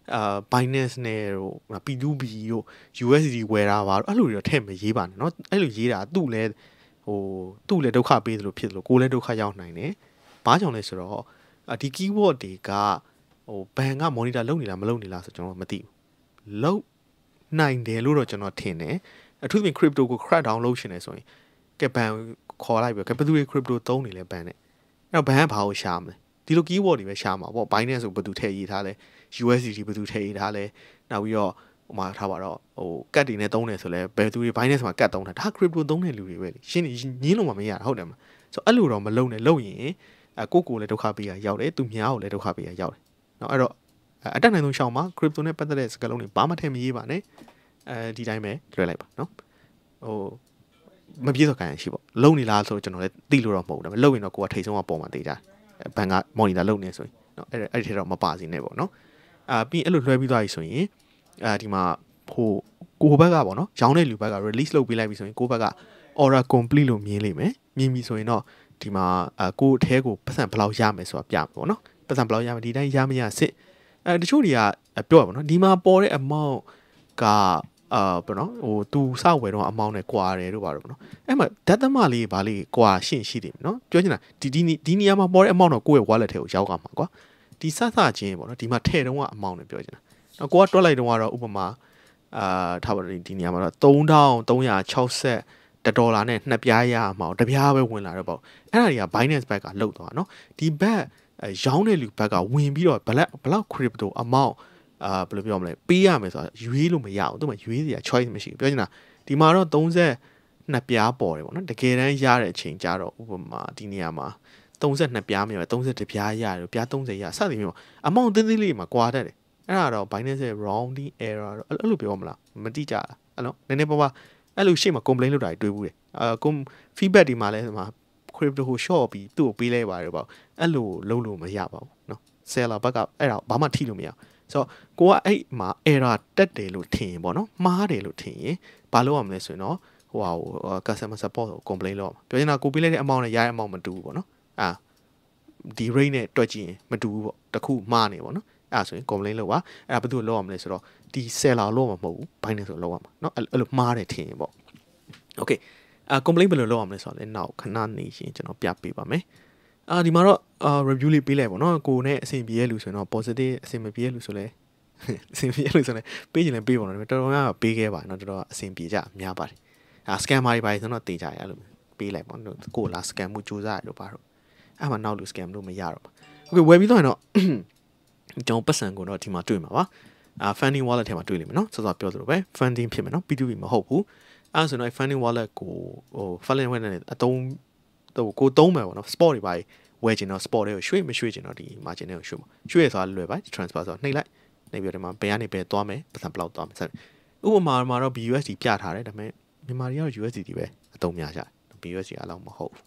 Binance နဲ့တို့ P2B တို့ USD ဝယ်တာပါအဲ့လိုတွေတော့ထည့်မရေးပါနဲ့เนาะအဲ့လိုရေးတာသူ့လည်းဒုက္ခပေးသလိုဖြစ်သလိုကိုယ်လည်းဒုက္ခရောက်နိုင်တယ်ဘာကြောင့်လဲဆိုတော့ဒီ keyword တွေကဘန်က monitor လုပ်နေလားမလုပ်နေလားဆိုကျွန်တော်မသိဘူးလုပ်နိုင်တယ်လို့တော့ကျွန်တော်ထင်တယ်အထူးသဖြင့် crypto ကို crack down လုပ်ရှင်နေဆိုရင်ကဲဘန်ခေါ်လိုက်ပြီးကဲဘယ်သူတွေ crypto သုံးနေလဲဘန်နဲ့အဲ့တော့ဘန်ကဘာကိုရှာမလဲဒီလို keyword တွေပဲရှာမှာပေါ့ Binance ဆိုဘယ်သူထည့်ရေးထားလဲ USDT ဘယ်သူထည့်ရေးထားလဲနောက်ပြီးတော့ဟိုမှာထားပါတော့ကတ်တွေနဲ့သုံးတယ်ဆိုလဲဘယ်သူတွေ Binance မှာကတ်သုံးတာဒါ crypto သုံးတဲ့လူတွေပဲလေရှင်းညင်းလို့မရတာဟုတ်တယ်မလားဆိုအဲ့လိုတော့မလုပ်နဲ့လုပ်ရင်ကိုလည်းဒုက္ခပေးရရောက်တယ်သူများကိုလည်းဒုက္ခပေးရရောက်တယ်เนาะအဲ့တော့အတက်နိုင်ဆုံးရှောင်းမှာ crypto နဲ့ပတ်သက်တဲ့စကားလုံးတွေဘာမှထည့်မရေးပါနဲ့ဒီတိုင်းပဲလွှဲလိုက်ပါเนาะမပြေတော့ခံရရှိပေါ့လုံနေလားဆိုတော့ကျွန်တော်လည်းသိလို့တော့မဟုတ်ဘူးဒါပေမဲ့လုံရင်တော့ကိုကထိတ်ဆုံးကပေါ်မှာတေးကြဘန်က monitor လုံနေဆိုရင်เนาะအဲ့ဒီထဲတော့မပါစီနဲ့ပေါ့เนาะပြီးအဲ့လိုလွှဲပြီးသွားပြီဆိုရင်ဒီမှာကိုဘက်ကပေါ့เนาะရောင်းတဲ့လူဘက်က release လုပ်ပေးလိုက်ပြီဆိုရင်ကိုဘက်က order complete လို့မြင်လိမ့်မယ်မြင်ပြီဆိုရင်တော့ဒီမှာကိုအထဲကိုပတ်စံဘယ်လောက်ရမယ်ဆိုတာပြမယ်ပေါ့เนาะပတ်စံဘယ်လောက်ရမယ်ဒီတိုင်းရမရစစ်တချို့တွေကပြောရပါတော့ဒီမှာပေါ်တဲ့ amount ကဘယ်နော်ဟိုသူစဝယ်တော့အမောင်းနဲ့ကွာတယ်တို့ပါတော့နော်အဲ့မှာဓာတ်သမလေးဗာလေးကွာရှင့်ရှိတယ်နော်ပြောချင်တာဒီနေရာမှာပေါ်တဲ့အမောင်းတော့ကိုယ့်ရဲ့ wallet ထဲကိုရောက်သွားမှာကွာဒီစချင်းပေါ့နော်ဒီမှာထည့်တော့ကအမောင်းနဲ့ပြောချင်တာနော်ကိုကတွက်လိုက်တော့ကတော့ဥပမာထားပါဒီနေရာမှာတော့$3,360 ဒေါ်လာနဲ့2ပြားရအောင်တပြားပဲဝင်လာတော့ပေါ့အဲ့ဒါတွေက Binance ဘက်ကလုတ်သွားနော်ဒီဘက်ရောင်းတဲ့လူဘက်ကဝင်ပြီးတော့ဘလောက် crypto amount ဘယ်လိုပြောမလဲပေးရမယ်ဆိုတာရွေးလို့မရဘူးသူမှရွေးစရာ choice မရှိဘူးပြောချင်တာဒီမှာတော့32ပြားပေါ်တယ်ပေါ့နော်တကယ်တမ်းရတဲ့အချိန်ကျတော့ဥပမာဒီနေရာမှာ32ပြားမြောက်31ပြားရတယ်ပြား30ရစသည်မျိုးအမောင်တင်းသေးလေးမှာကွာတတ်တယ်အဲ့ဒါတော့ Binance ရဲ့ rounding error တော့အဲ့လိုပြောမလားမတိကြလားအဲ့နော်နည်းနည်းပါးပါအဲ့လိုရှေ့မှာ complain လုပ်တာတွေတွေးဘူးတယ်feedback ဒီမှာလဲဒီမှာ crypto ကို short ပြီးသူ့ကိုပေးလိုက်ပါတယ်ပေါ့အဲ့လိုလုပ်လို့မရပါဘူးနော် seller ဘက်ကအဲ့ဒါဘာမှထိလို့မရဆိုတော့ကိုကအဲ့မှာ error တက်တယ်လို့ထင်ရင်ပေါ့နော်မှားတယ်လို့ထင်ရင်ဘာလုပ်ရမလဲဆိုရင်တော့ဟိုcustomer support ကို complain လုပ်ရမှာပြောချင်တာကိုပေးလိုက်တဲ့ amount နဲ့ရတဲ့ amount မတူဘူးပေါ့နော်ဒီ rate နဲ့တွက်ကြည့်ရင်မတူဘူးပေါ့တခုမှားနေပေါ့နော်အဲ့ဒါဆိုရင် complain လုပ်ပါအဲ့ဒါဘယ်သူလုပ်ရမလဲဆိုတော့ဒီ seller လုပ်မှာမဟုတ်ဘူး Binance ဆိုလုပ်ရမှာเนาะအဲ့လိုမှားတယ်ထင်ရင်ပေါ့ okay complain ဘယ်လိုလုပ်ရမလဲဆိုတော့လည်းနောက်ခဏနေရှင်ကျွန်တော်ပြပေးပါမယ်ဒီမှာတော့review လေးပေးလိုက်ပေါ့เนาะကိုနဲ့အဆင်ပြေရလူဆိုရင်တော့ positive အဆင်မပြေရလူဆိုလဲအဆင်ပြေရလူဆိုလဲပေးရင်လည်းပေးပါတော့တော်တော်များများပေးခဲ့ပါเนาะတော်တော်အဆင်ပြေကြများပါတယ်scammer တွေပါဆိုတော့တေးကြရအဲ့လိုပေးလိုက်ပေါ့ကိုလာ scam မှုစူးစမ်းရတော့ပါတော့အဲ့မှာနောက်လူ scam လို့မရတော့ပါ okay ဝယ်ပြီးတော့ကျွန်တော်ပတ်စံကိုတော့ဒီမှာတွေ့မှာပါfunding wallet ထဲမှာတွေ့လိမ့်မယ်เนาะစောစောပြောသလိုပဲ funding ဖြစ်မယ်เนาะ P2P မဟုတ်ဘူးအဲ့ဆိုတော့ funding wallet ကိုfunding wallet နဲ့အသုံးကိုသုံးမယ်ပေါ့เนาะ spot တွေပါဝယ်ချင်တော့ spot တွေကိုရွှေ့မရွှေ့ချင်တော့ဒီ margin တွေကိုရွှေ့မှာရွှေ့ရဆိုတာလွယ်ပါ transfer ဆိုတော့နှိပ်လိုက်နှိပ်ပြီးတော့ဒီမှာဘယ်ကနေဘယ်သွားမယ်ပတ်စံဘလောက်သွားမယ်ဆက်ဥပမာမှာတော့ BUSD ပြထားတယ်ဒါပေမဲ့မြန်မာတွေကတော့ USD ပဲအသုံးများကြတယ် BUSD အလောက်မဟုတ်ဘူး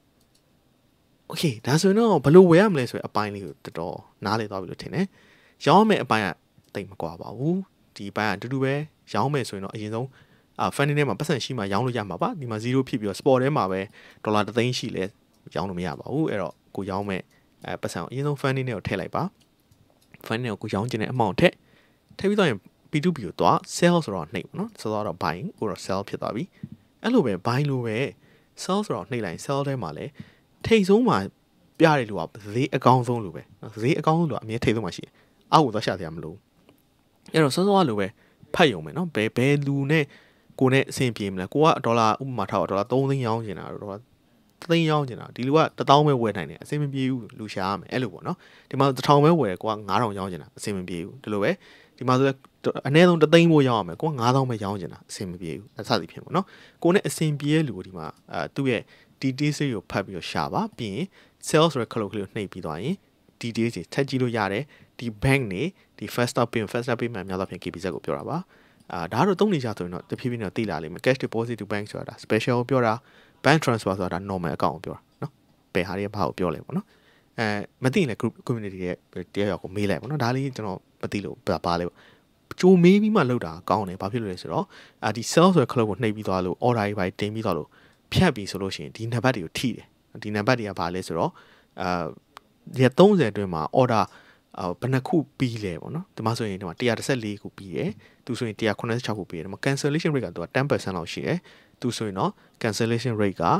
Okay ဒါဆိုရင်တော့ဘယ်လိုဝယ်ရမလဲဆိုရင်အပိုင်းလေးကိုတော်တော်နားလည်သွားပြီလို့ထင်တယ်ရောင်းမယ်အပိုင်းကတိတ်မကွာပါဘူးဒီအပိုင်းကအတူတူပဲရောင်းမယ်ဆိုရင်တော့အရင်ဆုံးfunding ထဲမှာပတ်စံရှိမှရောင်းလို့ရမှာပါဒီမှာ0ဖြစ်ပြီးတော့ spot ထဲမှာပဲဒေါ်လာ3သိန်းရှိလဲရောင်းလို့မရပါဘူးအဲ့တော့ကိုရောင်းမယ်ပတ်စံအရင်ဆုံး funding ထဲကိုထည့်လိုက်ပါ funding ကိုရောင်းချင်တဲ့အမောင့်ထည့်ပြီးတော့ရင် P2P ကိုသွား sell ဆိုတော့နှိပ်ပါနော်ဆိုတော့ buying ကိုတော့ sell ဖြစ်သွားပြီအဲ့လိုပဲ buy လို့ပဲ sell ဆိုတော့နှိပ်လိုက် sell ထဲမှာလဲထိတ်ဆုံးမှာပြရလို့ကဈေးအကောင်းဆုံးလို့ပဲဈေးအကောင်းဆုံးလို့အမြဲထိတ်ဆုံးမှာရှိတယ်အောက်ကိုသွားရှာစရာမလိုအဲ့တော့စောစောလိုပဲဖတ်ယုံမယ်နော်ဘယ်လူနဲ့ကိုနဲ့အဆင်ပြေမလဲကိုကဒေါ်လာဥပမာထားဒေါ်လာ3သိန်းရောင်းချင်တာဒေါ်လာ3သိန်းရောင်းချင်တာဒီလူက1000ပဲဝယ်နိုင်တယ်အဆင်မပြေဘူးလူရှာရမယ်အဲ့လိုပေါ့နော်ဒီမှာ1000ပဲဝယ်ကိုက9000ရောင်းချင်တာအဆင်မပြေဘူးဒီလိုပဲဒီမှာဆိုအနည်းဆုံး3သိန်းဖို့ရောင်းရမယ်ကိုက9000ပဲရောင်းချင်တာအဆင်မပြေဘူးအစသည်ဖြစ်ပေါ့နော်ကိုနဲ့အဆင်ပြေတဲ့လူကိုဒီမှာသူ့ရဲ့ details ကိုဖတ်ပြီးတော့ရှာပါပြီးရင် sales ဆိုတဲ့ column ကလေးကိုနှိပ်ပြီးသွားရင် details တွေထပ်ကြည့်လို့ရတယ်ဒီ bank နေဒီ first up payment များသောဖြင့် KBZ ကိုပြောတာပါဒါကတော့သုံးနေကြဆိုရင်တော့တဖြည်းဖြည်းနဲ့သိလာလိမ့်မယ် cash deposit to bank ဆိုတာ special ကိုပြောတာ bank transfer ဆိုတာ normal account ကိုပြောတာเนาะဘယ်ဟာတွေဘာကိုပြောလဲပေါ့နော်မသိရင်လည်း group community ရဲ့တရားရောက်ကိုမေးလိုက်ပေါ့နော်ဒါလေးကျွန်တော်မသိလို့ပါလဲပေါ့ကြိုမေးပြီးမှလောက်တာကောင်းတယ်ဘာဖြစ်လို့လဲဆိုတော့ဒီ sales ဆိုတဲ့ club ကိုနှိပ်ပြီးသွားလို့ order တွေပါတင်ပြီးသွားလို့ဖြတ်ပြီးဆိုလို့ရှိရင်ဒီနံပါတ်တွေကိုထိတယ်ဒီနံပါတ်တွေကဘာလဲဆိုတော့ဒီ30အတွင်းမှာ order ဘယ်နှခုပြီးလဲပေါ့နော်ဒီမှာဆိုရင်ဒီမှာ114ခုပြီးတယ်သူဆိုရင်186ခုပြီးတယ်ဒီမှာ cancellation rate ကသူက 10% လောက်ရှိတယ်သူဆိုရင်တော့ cancellation rate က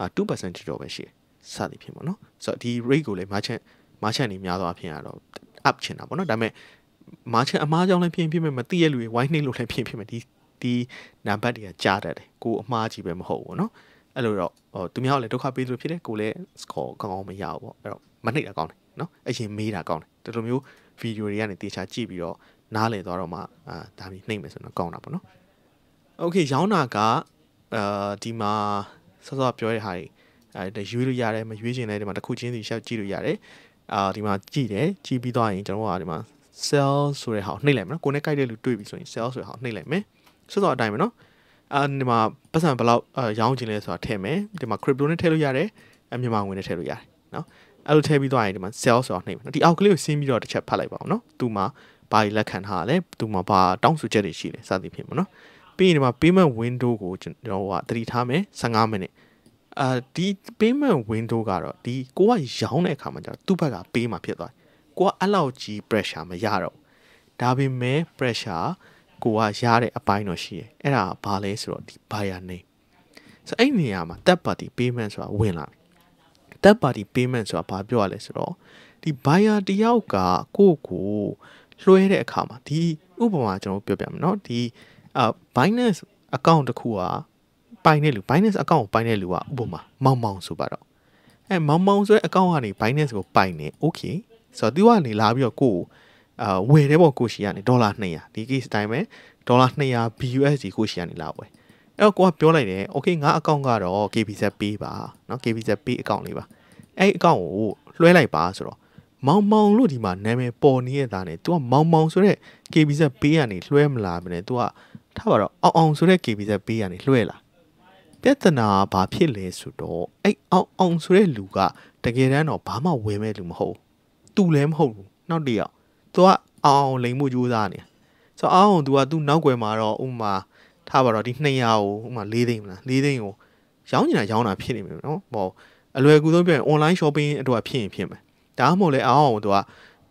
2% ကျော်ပဲရှိတယ်စသည်ဖြစ်ပေါ့နော်ဆိုတော့ဒီ rate ကိုလည်း merchant တွေများသောအားဖြင့်ကတော့ up ချင်တာပေါ့နော်ဒါပေမဲ့ merchant အမှားကြောင့်လည်းဖြစ်မဲ့မသိရလူတွေ wine နှိပ်လို့လည်းဖြစ်မဲ့ဒီနံပါတ်တွေကကြားတတ်တယ်ကိုအမှားကြီးပဲမဟုတ်ဘူးနော်အဲ့လိုတော့သူများကလည်းဒုက္ခပေးလို့ဖြစ်တယ်ကိုလည်း score ကောင်းကောင်းမရဘူးပေါ့အဲ့တော့မနှိပ်တာကောင်းတယ်နော်အရင်မေးတာကောင်းတယ်တော်တော်မျိုးဗီဒီယိုတွေကနေတေချာကြည့်ပြီးတော့နားလည်သွားတော့မှဒါပြီးနှိပ်မယ်ဆိုတော့ကောင်းတာပေါ့နော်โอเคရောင်းတာကဒီမှာစောစောပြောတဲ့ဟာတွေရွေးလို့ရတယ်မရွေးချင်လဲဒီမှာတစ်ခုချင်းစီရှောက်ကြည့်လို့ရတယ်ဒီမှာကြည့်တယ်ကြည့်ပြီးသွားရင်ကျွန်တော်ကဒီမှာ sell ဆိုတဲ့ဟာကိုနှိပ်လိုက်မယ်နော်ကိုနဲ့ကြိုက်တဲ့လူတွေ့ပြီဆိုရင် sell ဆိုတဲ့ဟာကိုနှိပ်လိုက်မယ်စောစောအတိုင်းပဲနော်ဒီမှာပတ်စံဘယ်လောက်ရောင်းချင်လဲဆိုတာထည့်မယ်ဒီမှာ crypto နဲ့ထည့်လို့ရတယ်မြန်မာငွေနဲ့ထည့်လို့ရတယ်နော်အဲ့လိုထည့်ပြီးသွားရင်ဒီမှာ sell ဆိုတာနှိပ်မယ်နော်ဒီအောက်ကလေးကိုဆင်းပြီးတော့တစ်ချက်ဖတ်လိုက်ပါအောင်နော်သူမှာဘာကြီးလက်ခံထားလဲသူမှာဘာတောင်းဆိုချက်တွေရှိလဲစသည်ဖြင့်ပေါ့နော်ပြီးရင်ဒီမှာ payment window ကိုကျွန်တော်ကသတိထားမယ်15မိနစ်ဒီ payment window ကတော့ဒီကိုကရောင်းတဲ့အခါမှာကျတော့သူ့ဘက်ကပေးမှာဖြစ်သွားတယ်ကိုကအဲ့လောက်ကြီး pressure မရတော့ဒါပေမဲ့ pressure ကိုကရတဲ့အပိုင်းတော့ရှိတယ်အဲ့ဒါဘာလဲဆိုတော့ဒီ buyer name ဆိုအဲ့နေရာမှာ third party payment ဆိုတာဝင်လာတယ် third party payment ဆိုတာဘာပြောရလဲဆိုတော့ဒီ buyer တယောက်ကကိုလွှဲတဲ့အခါမှာဒီဥပမာကျွန်တော်ပြောပြမယ်เนาะဒီBinance account တစ်ခုကပိုင်တဲ့လူ Binance account ကိုပိုင်တဲ့လူကဥပမာမောင်မောင်ဆိုပါတော့မောင်မောင်ဆိုတဲ့ account ကနေ Binance ကိုပိုင်နေ okay ဆိုတော့သူကနေလာပြီးတော့ကိုဝယ်တယ်ပေါ့ကိုရှိကနေ$200ဒီ case အတိုင်းပဲ$200 BUSD ကိုရှိကနေလာဝယ်အဲ့တော့ကိုကပြောလိုက်တယ် okay ငါ account ကတော့ KBZ Pay ပါเนาะ KBZ Pay account လေးပါအဲ့ account ကိုလွှဲလိုက်ပါဆိုတော့မောင်မောင်လို့ဒီမှာနာမည်ပေါ်နေရတာနဲ့ तू ကမောင်မောင်ဆိုတဲ့ KBZ Pay ကနေလွှဲမလာဘဲနဲ့ तू ကထားပါတော့အောင်ဆိုတဲ့ KBZ Pay ကနေလွှဲလာပြဿနာဘာဖြစ်လဲဆိုတော့အဲ့အောင်ဆိုတဲ့လူကတကယ်တမ်းတော့ဘာမှဝယ်မဲ့လူမဟုတ်သူလည်းမဟုတ်ဘူးနောက်တစ်ယောက် तू ကအောင်လိမ်မှုကြိုးစားနေဆိုတော့အောင် तू က तू နောက်ွယ်မှာတော့ဥမာထားပါတော့ဒီ200ကိုဥမာ4သိန်းမလား4သိန်းကိုရောင်းနေတာဖြစ်နေမယ်နော်ဟောအလွယ်ကူဆုံးပြောရင် online shopping အတွက်ဖြစ်ရင်ဖြစ်မယ်ဒါမှမဟုတ်လဲအောင် तू က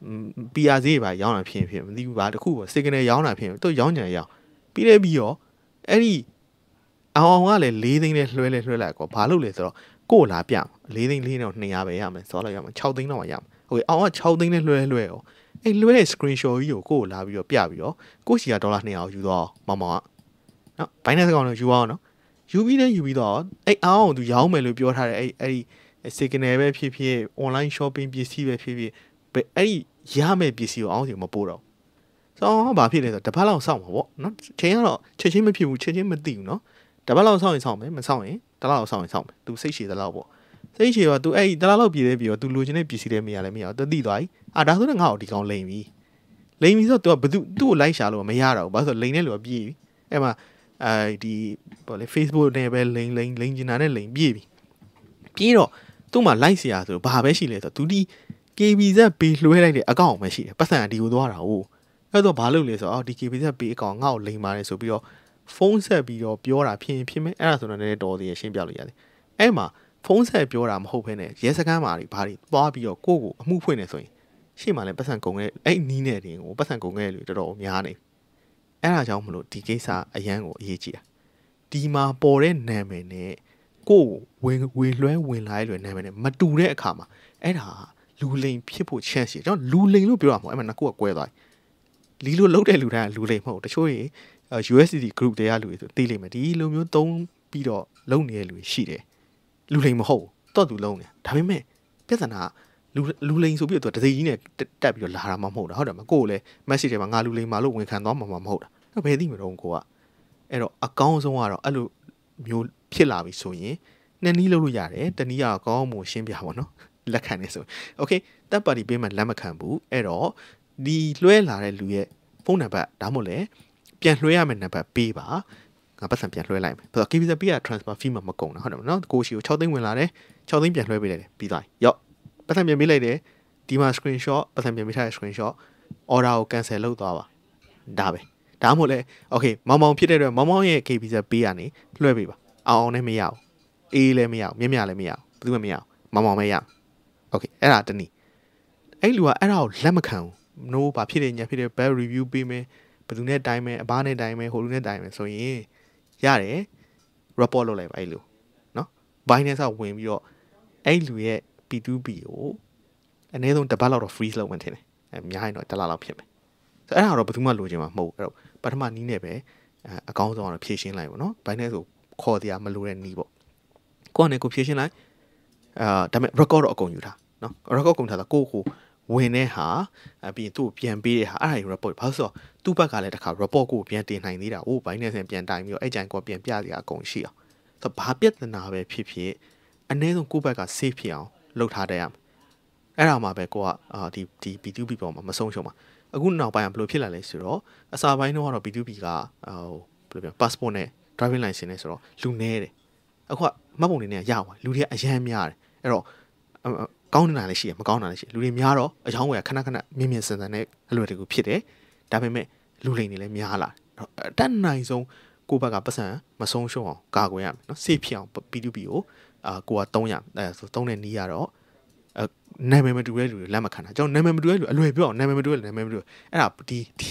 PR ဈေးပါရောင်းတာဖြစ်မသိဘူးပါတခုပေါ့ signal ရောင်းတာဖြစ်သူရောင်းနေတာရောင်းပြီးလဲပြီးတော့အဲ့ဒီအောင်ကလည်း4သိန်းနဲ့လွှဲလိုက်ကောဘာလို့လဲဆိုတော့ကို့လာပြ4သိန်း4နဲ့200ပဲရမယ်စောလိုက်ရမယ်6သိန်းတော့ရမယ်ဟုတ်ကဲ့အောင်က6သိန်းနဲ့လွှဲရောအဲ့လွှဲတဲ့ screenshot ကြီးကိုလာပြီးတော့ပြပြီးတော့ကို့စီက$200ကိုယူတော့မောင်ကနော် Binance ကောင်တော့ယူအောင်နော်ယူပြီးတော့အဲ့အောင်သူရောင်းမယ်လို့ပြောထားတယ်အဲ့ဒီ signal ပဲဖြစ် online shopping ပစ္စည်းပဲဖြစ်အဲ့ဒီရမယ်ပစ္စည်းကိုအောင်စီမပို့တော့ဆိုတော့ဘာဖြစ်လဲဆိုတော့တပတ်လောက်စောင့်မှာပေါ့နော်ချိန်ကတော့ချက်ချင်းမဖြစ်ဘူးချက်ချင်းမသိဘူးနော်တပတ်လောက်စောင့်ရင်စောင့်မယ်မစောင့်ရင်တလောက်စောင့်ရင်စောင့်မယ်သူစိတ်ရှည်သလောက်ပေါ့စိတ်ရှည်တော့သူအဲ့တလောက်ပြည်သေးပြီးတော့သူလိုချင်တဲ့ပစ္စည်းတွေမရလည်းမရတော့သူသိသွားပြီဒါဆိုတော့ငါ့ကိုဒီကောင်လိမ်ပြီဆိုတော့သူကသူ့ကိုလိုက်ရှာလို့မရတော့ဘူးဘာလို့ဆိုလိမ်တဲ့လူကပြေးပြီအဲ့မှာဒီပေါ့လေ Facebook နဲ့ပဲလိမ်ကျင်တာနဲ့လိမ်ပြေးပြီပြေးတော့သူ့မှာလိုက်เสียဆိုဘာပဲရှိလဲဆိုတော့သူဒီ KBZ Pay လွှဲလိုက်တဲ့အကောင့်ပဲရှိတယ်ပတ်စံဒီကိုသွားတာဟုတ်အဲ့တော့ဘာလုပ်လဲဆိုတော့ဒီ KBZ Pay အကောင့်ငါ့ကိုလိမ်ပါတယ်ဆိုပြီးတော့ဖုန်းဆက်ပြီးတော့ပြောတာဖြစ်မယ်အဲ့ဒါဆိုတော့လည်းတော်သေးရရှင်းပြလို့ရတယ်အဲ့မှာဖုန်းဆက်ပြောတာမဟုတ်ဘဲနဲ့ရဲစခန်းမှာဘာတွေသွားပြီးတော့ကိုအမှုဖွင့်နေဆိုရင်ရှေ့မှာလည်းပတ်စံကုန်ခဲ့အဲ့နီးနေတဲ့တင်ကိုပတ်စံကုန်ခဲ့လို့တော်တော်များနေအဲ့ဒါကြောင့်မလို့ဒီကိစ္စအရန်ကိုအရေးကြီးတာဒီမှာပေါ်တဲ့နာမည်နဲ့ကိုဝင်လွှဲဝင်လာတဲ့နာမည်နဲ့မတူတဲ့အခါမှာအဲ့ဒါလူလိမ်ဖြစ်ဖို့ chance ရှိတယ်ကျွန်တော်လူလိမ်လို့ပြောတာမဟုတ်အဲ့မှာနှစ်ခုကကွဲသွားပြီလီလိုလုံးတဲ့လူတိုင်းကလူလိမ်မဟုတ်တချို့ရေ USDT group တွေကလူတွေဆိုသိလိမ့်မယ်ဒီလိုမျိုးသုံးပြီးတော့လုံနေတဲ့လူရှိတယ်လူလိမ်မဟုတ်တော့သူလုံးနေဒါပေမဲ့ပြဿနာလူလိမ်ဆိုပြီးတော့တစိကြီးနဲ့တက်ပြီးတော့လာတာမှမဟုတ်တာဟုတ်တယ်မကိုလည်း message တွေမှာငါလူလိမ်မှာလို့ဝန်ခံသွားမှာမဟုတ်တာဘယ်သိမလို့ကိုကအဲ့တော့အကောင်းဆုံးကတော့အဲ့လိုမျိုးဖြစ်လာပြီဆိုရင်နှစ်နည်းလုပ်လို့ရတယ်တနည်းကတော့ကောင်းမှုရှင်းပြပါတော့လက်ခံနေဆို okay third party payment လက်မခံဘူးအဲ့တော့ဒီလွှဲလာတဲ့လူရဲ့ဖုန်းနံပါတ်ဒါမှမဟုတ်လေပြန်လွှဲရမယ့်နံပါတ်ပေးပါငါပတ်စံပြန်လွှဲလိုက်မယ်ဘာလို့ KBZ Pay က transfer fee မကုန်တာဟုတ်တယ်မနော်ကိုရှိကို6သိန်းဝင်လာတယ်6သိန်းပြန်လွှဲပေးလိုက်တယ်ပြီးသွားပြီရော့ပတ်စံပြန်ပေးလိုက်တယ်ဒီမှာ screenshot ပတ်စံပြန်ပေးထားတဲ့ screenshot order ကို cancel လုပ်သွားပါဒါပဲဒါမှမဟုတ်လေ okay မောင်ဖြစ်တဲ့အတွက်မောင်ရဲ့ KBZ Pay ကနေလွှဲပေးပါအောင်လည်းမရဘူးအေးလည်းမရဘူးမြလည်းမရဘူးဘယ်သူမှမရဘူးမောင်ပဲရokay အဲ့ဒါတနည်းအဲ့လူကအဲ့ဒါကိုလက်မခံဘူး no ဘာဖြစ်နေညာဖြစ်တယ် bad review ပေးမယ်ဘယ်သူနဲ့တိုင်းမယ်အဘနဲ့တိုင်းမယ်ဟိုလူနဲ့တိုင်းမယ်ဆိုရင်ရတယ် report လုပ်လိုက်ပါအဲ့လူနော် Binance ကဝင်ပြီးတော့အဲ့လူရဲ့ P2P ကိုအနည်းဆုံးတစ်ပတ်လောက်တော့ freeze လုပ်မှထင်တယ်အများကြီးတော့တစ်လလောက်ဖြစ်မယ်ဆိုအဲ့ဒါတော့ဘယ်သူမှလိုချင်မှာမဟုတ်အဲ့တော့ပထမနီးနဲ့ပဲအကောင်းဆုံးကတော့ဖြည့်ရှင်းလိုက်ပေါ့နော် Binance ကိုခေါ်တရားမလိုတဲ့နီးပေါ့ကိုကနေကိုဖြည့်ရှင်းလိုက်ဒါပေမဲ့ record တော့အကုန်ယူထားနော် record ကုန်ထားတာကိုဝင်တဲ့ဟာပြီးရင်သူ့ကိုပြန်ပေးတဲ့ဟာအဲ့ဒါ report ဘာလို့ဆိုတော့သူ့ဘက်ကလည်းတစ်ခါ report ကိုပြန်တင်နိုင်သေးတာဘိုင်းနဲ့ဆင်ပြန်တိုင်ပြီးတော့အဲ့ကြိုင်ကိုပြန်ပြစရာအကုန်ရှိအောင်ဆိုတော့ဘာပြဿနာပဲဖြစ်အနည်းဆုံးကိုယ့်ဘက်က safe ဖြစ်အောင်လုပ်ထားတဲ့ရမယ်အဲ့ဒါမှပဲကိုကဒီ B2B ပေါ်မှာမဆုံးရှုံးပါအခုနောက်ပိုင်းကဘယ်လိုဖြစ်လာလဲဆိုတော့အစာပိုင်းတော့ B2B ကဘယ်လိုပြော passport နဲ့ driving license နဲ့ဆိုတော့လူနေတယ်အခုကမှတ်ပုံတွေနဲ့ရပါလူတွေကအရန်များတယ်အဲ့တော့ကောင်းနေတာလည်းရှိရမကောင်းတာလည်းရှိလူတွေများတော့အချောင်းဝယ်ခဏမြင်စင်နဲ့အလွယ်တကူဖြစ်တယ်ဒါပေမဲ့လူလိမ်တွေလည်းများလာအတတ်နိုင်ဆုံးကိုယ့်ဘက်ကပတ်စံမဆုံးရှုံးအောင်ကာကွယ်ရမယ်နော် safe ဖြစ်အောင် B2B ကိုကိုက300အဲဆို3နဲ့နီးရတော့နာမည်မတူတဲ့လူတွေလက်မခံတာကျွန်တော်နာမည်မတူတဲ့လူအလွယ်ပြောအောင်နာမည်မတူတဲ့နာမည်မတူအဲ့ဒါဒီ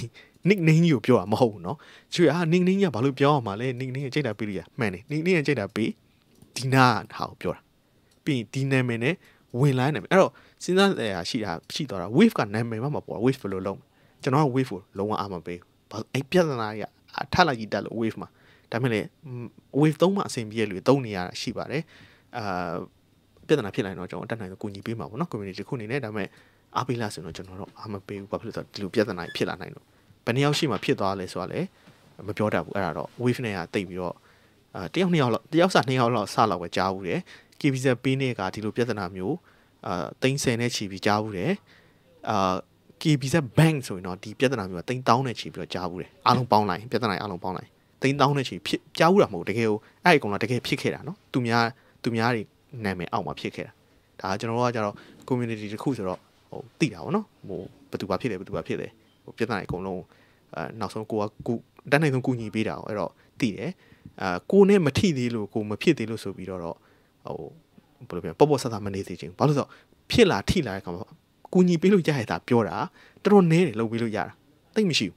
nickname ကိုပြောတာမဟုတ်ဘူးเนาะကျွေးnickname ကဘာလို့ပြောအောင်မလဲ nickname ကိုကြိတ်တာပေးလို့ရမှန်တယ် nickname ကိုကြိတ်တာပေးဒီနာဟာကိုပြောတာပြီးဒီနာမည်နဲ့ဝင်လာနာမည်အဲ့တော့စဉ်းစားရှိသွားတာ wave ကနာမည်မှမပေါ် wave ဘယ်လိုလုပ်ကျွန်တော်က wave ကိုလုံးဝအားမပေးဘူးအဲ့ပြဿနာကြီးထလိုက်ကြီးတက်လို့ wave မှာဒါပေမဲ့လေ wave 3မှာအဆင်ပြေရလို့သုံးနေရတာရှိပါတယ်ပြဿနာဖြစ်လာရင်တော့ကျွန်တော်တက်နိုင်ဆိုကူညီပေးမှာပေါ့နော် community တစ်ခုအနေနဲ့ဒါပေမဲ့အားပေးလားဆိုတော့ကျွန်တော်တော့အားမပေးဘူးဘာဖြစ်လို့ဆိုတော့ဒီလိုပြဿနာဖြစ်လာနိုင်လို့ဘယ်နှစ်ယောက်ရှိမှဖြစ်သွားလဲဆိုတော့လေမပြောတတ်ဘူးအဲ့ဒါတော့ wave နဲ့ကတိတ်ပြီးတော့တယောက်နှစ်ယောက်လောက်တယောက်စနှစ်ယောက်လောက်စလောက်ပဲကြားဘူးတယ် KBZ ပေးနေကဒီလိုပြဿနာမျိုး30နဲ့ချီပြီးကြားဘူးတယ်KBZ bank ဆိုရင်တော့ဒီပြဿနာမျိုးက3000နဲ့ချီပြီးတော့ကြားဘူးတယ်အားလုံးပေါင်းလိုက်ပြဿနာအားလုံးပေါင်းလိုက်3000နဲ့ချီဖြစ်ကြားဘူးတာမဟုတ်တကယ်ကိုအဲ့ဒီကောင်ကတကယ်ဖြစ်ခဲ့တာနော်သူများတွေနာမည်အောက်မှာဖြစ်ခဲ့တာဒါကျွန်တော်တို့ကကြတော့ community တစ်ခုဆိုတော့ဟိုသိတာဗောနော်ဟိုဘယ်သူဘာဖြစ်လဲဟိုပြဿနာအကုန်လုံးနောက်ဆုံးကိုတန်းနိုင်ဆုံးကူညီပေးတာအဲ့တော့သိတယ်ကိုနဲ့မထိသေးလို့ကိုမဖြစ်သေးလို့ဆိုပြီးတော့ဟိုဘယ်လိုပြောပေါ့ဆဆမနေစေချင်ဘာလို့ဆိုတော့ဖြစ်လာထိလာတဲ့ကောင်ကူညီပေးလို့ရရတာပြောတာတော်တော်နဲတယ်လုပ်ပေးလို့ရတာတိတ်မရှိဘူး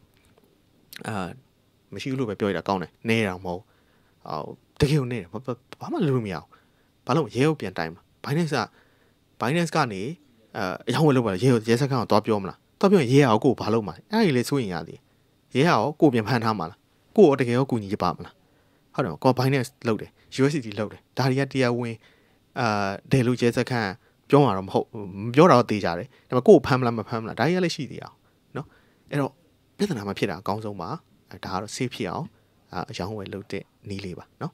မရှိဘူးလို့ပဲပြောရတာကောင်းတယ်နဲတာမဟုတ်တကယ်ကိုနဲတယ်ဘာမှလုပ်လို့မရအောင်ဘာလို့ရဲကိုပြန်တိုင်းမှာ Binance ကနေအရောင်းဝယ်လုပ်ပါလေရဲစခန်းကိုသွားပြောမလားသွားပြောရင်ရဲအောင်ကိုဘာလုပ်မှာလဲအဲ့ဒီလေစိုးရင်ရသေးရဲအောင်ကိုပြန်ဖမ်းထားမှာလားကိုရောတကယ်ရောကူညီပါမလားဟုတ်တယ်ကို Binance လုပ်တယ် USDT လုပ်တယ်ဒါတွေကတရားဝင်ဒယ်လို့ရဲစခန်းပြောမှာတော့မဟုတ်မပြောတာတော့တေးကြတယ်ဒါပေမဲ့ကိုဖမ်းမလားမဖမ်းမလားဒါတွေကလည်းရှိသေးအောင်နော်အဲ့တော့ပြဿနာမဖြစ်တာအကောင်းဆုံးပါဒါကတော့ safe ဖြစ်အောင်အရောင်းဝယ်လုပ်တဲ့နည်းလေးပါနော်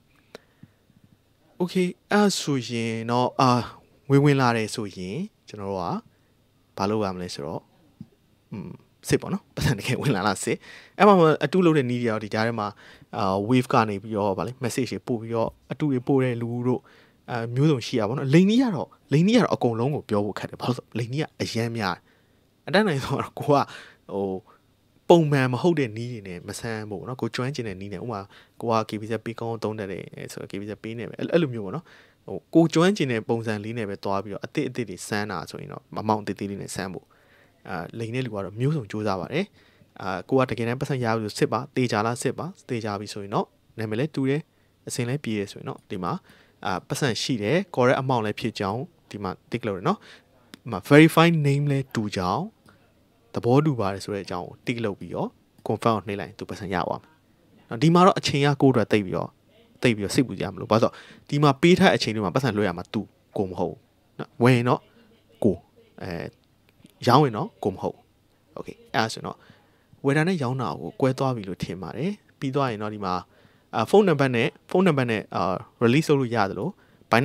Okay အဲ့ဆိုရင်တော့ဝင်လာတယ်ဆိုရင်ကျွန်တော်တို့ကဘာလုပ်ရမလဲဆိုတော့စစ်ပေါ့နော်ပတ်စံတကယ်ဝင်လာလားစစ်အဲ့မှာအတူလုပ်တဲ့နည်းတွေရောဒီကြားထဲမှာwave ကနေပြီးတော့ဗာလေ message တွေပို့ပြီးတော့အတူတွေပို့တဲ့လူတို့မျိုးစုံရှိရပါတော့လိန်ကြီးကတော့အကုန်လုံးကိုပြောဖို့ခက်တယ်ဘာလို့ဆိုလိန်ကြီးကအရန်များအတန်းနိုင်ဆိုတော့ကိုကဟိုပုံမှန်မဟုတ်တဲ့နီးတွေနဲ့မဆန်းဘူးเนาะကိုကျွမ်းကျင်တဲ့နီးနဲ့ဥမာကိုက KBZ ပေးကောင်းသုံးတတ်တယ်ဆိုတော့ KBZ ပေးနေပဲအဲ့လိုမျိုးပေါ့နော်ဟိုကိုကျွမ်းကျင်တဲ့ပုံစံလေးနဲ့ပဲသွားပြီးတော့အစ်တွေစမ်းတာဆိုရင်တော့မမောင်သေးလေးနဲ့စမ်းဖို့လိန်တဲ့လူကတော့မျိုးစုံစူးစမ်းပါတယ်ကိုကတကယ်တမ်းပတ်စံရလို့စစ်ပါတေချာလားစစ်ပါတေချာပြီဆိုရင်တော့နာမည်လဲတူတယ်အစင်လဲပြေးရဆိုရင်တော့ဒီမှာပတ်စံရှိတယ် correct amount လဲဖြစ်ကြောင်းဒီမှာ tick လုပ်ရနော်ဒီမှာ verify name လဲတူကြောင်းသဘောတူပါတယ်ဆိုတဲ့အကြောင်းကို tick လုပ်ပြီးတော့ confirm ကိုနှိပ်လိုက်သူပတ်စံရပါမယ်။နော်ဒီမှာတော့အချိန်ကကိုအတွက်တိတ်ပြီးတော့စိတ်ပူကြမလို့ဘာလို့ဒီမှာပေးထားတဲ့အချိန်တွေမှာပတ်စံလွှဲရမှာသူကိုမဟုတ်ဘူးနော်ဝယ်ရင်တော့ကိုရောင်းရင်တော့ကိုမဟုတ်โอเคအဲ့ဒါဆိုတော့ဝယ်တာနဲ့ရောင်းတာကိုကွဲသွားပြီလို့ထင်ပါတယ်ပြီးသွားရင်တော့ဒီမှာဖုန်းနံပါတ်နဲ့release လုပ်လို့ရတယ်လို့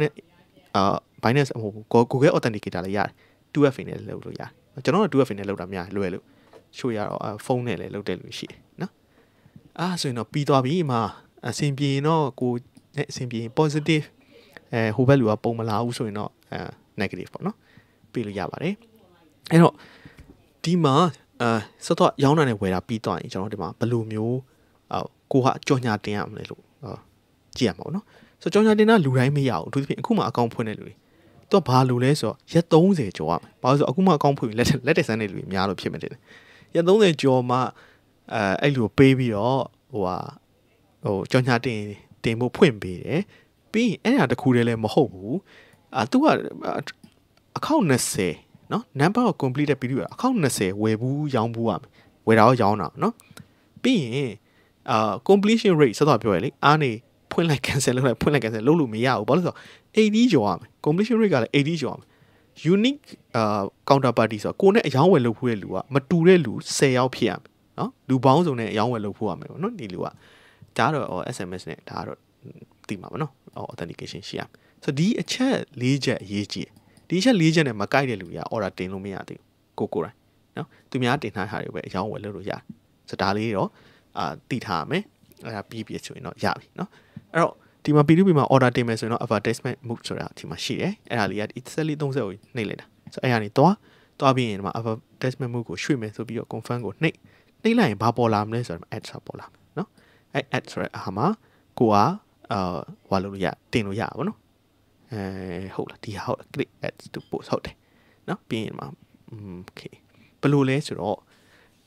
Binance ဟို Google Authenticator လည်းရတယ် 2FA နဲ့လုပ်လို့ရတယ်ကျွန်တော်တို့ 2FA နဲ့လုပ်တာများလွယ်လို့ချို့ရတော့ဖုန်းနဲ့လည်းလုပ်တယ်လို့ရှိတယ်နော်ဆိုရင်တော့ပြီးသွားပြီမှာအဆင်ပြေတော့ကိုနဲ့အဆင်ပြေ positive ဟိုဘက်လူကပုံမလာဘူးဆိုရင်တော့negative ပေါ့နော်ပြီးလို့ရပါတယ်အဲ့တော့ဒီမှာစတော့ရောင်းတာနဲ့ဝယ်တာပြီးသွားရင်ကျွန်တော်ဒီမှာဘယ်လိုမျိုးကိုကကြော်ညာတင်ရမလဲလို့ကြည့်ရမှာပေါ့နော်ဆိုတော့ကြော်ညာတင်တာလူတိုင်းမရဘူးအထူးသဖြင့်အခုမှအကောင့်ဖွင့်တဲ့လူတွေတော့ဘာလို့လဲဆိုတော့ရက်30ကျော်ရမယ်ဘာလို့ဆိုအခုမှအကောင့်ဖွင့်ပြီးလက်တက်ဆန်းတဲ့လူတွေများလို့ဖြစ်မယ်တဲ့ရက်30ကျော်မှအဲ့လိုပေးပြီးတော့ဟိုကြော်ညာတင်ဖို့ဖွင့်ပေးတယ်ပြီးရင်အဲ့ဒါတခုတည်းလည်းမဟုတ်ဘူးသူကအကောင့်20နော် number of completed ပြီးတော့အကောင့်20ဝယ်ဘူးရောင်းဘူးရမယ်ဝယ်တာရောရောင်းတာနော်ပြီးရင်completion rate ဆက်တော့ပြောရလေအားနေဖွင့်လိုက် cancel လုပ်လိုက်ဖွင့်လိုက် cancel လုပ်လို့မရဘူးဘာလို့ဆိုတော့80ကျော်ရမယ် completion rate ကလည်း80ကျော်ရမယ် unique counterparty ဆိုတော့ကိုနဲ့အယောင်းဝယ်လုပ်ဖို့တဲ့လူကမတူတဲ့လူ10ယောက်ဖြစ်ရမယ်နော်လူပေါင်းစုံနဲ့အယောင်းဝယ်လုပ်ဖို့ရမယ်ပေါ့နော်ဒီလူကဒါတော့ SMS နဲ့ဒါတော့သိမှာပါနော် authentication ရှိရမယ်ဆိုတော့ဒီအချက်၄ချက်အရေးကြီးဒီအချက်၄ချက်နဲ့မကိုက်တဲ့လူတွေက order တင်လို့မရသေးဘူးကိုယ်တိုင်နော်သူများတင်ထားတာတွေပဲအယောင်းဝယ်လုပ်လို့ရတယ်ဆိုတော့ဒါလေးတော့သိထားရမယ်အဲ့ဒါပြီးဆိုရင်တော့ရပြီနော်အဲ့တော့ဒီမှာ P2P မှာ order တင်မယ်ဆိုရင်တော့ advertisement move ဆိုတာဒီမှာရှိတယ်အဲ့ဒါလေးက1430ကိုနှိပ်လိုက်တာဆိုအဲ့ဒါနေသွားပြီးရင်ဒီမှာ advertisement move ကိုရွှေ့မယ်ဆိုပြီးတော့ confirm ကိုနှိပ်လိုက်ရင်ဘာပေါ်လာမလဲဆိုတော့ add ဆိုပေါ်လာမယ်နော်အဲ့ add ဆိုတဲ့အားမှာကိုကဟွာလို့ရတင်လို့ရပါဘောနော်ဟုတ်လားဒီဟာဟုတ် click add to post ဟုတ်တယ်နော်ပြီးရင်မှာ okay ဘယ်လိုလဲဆိုတော့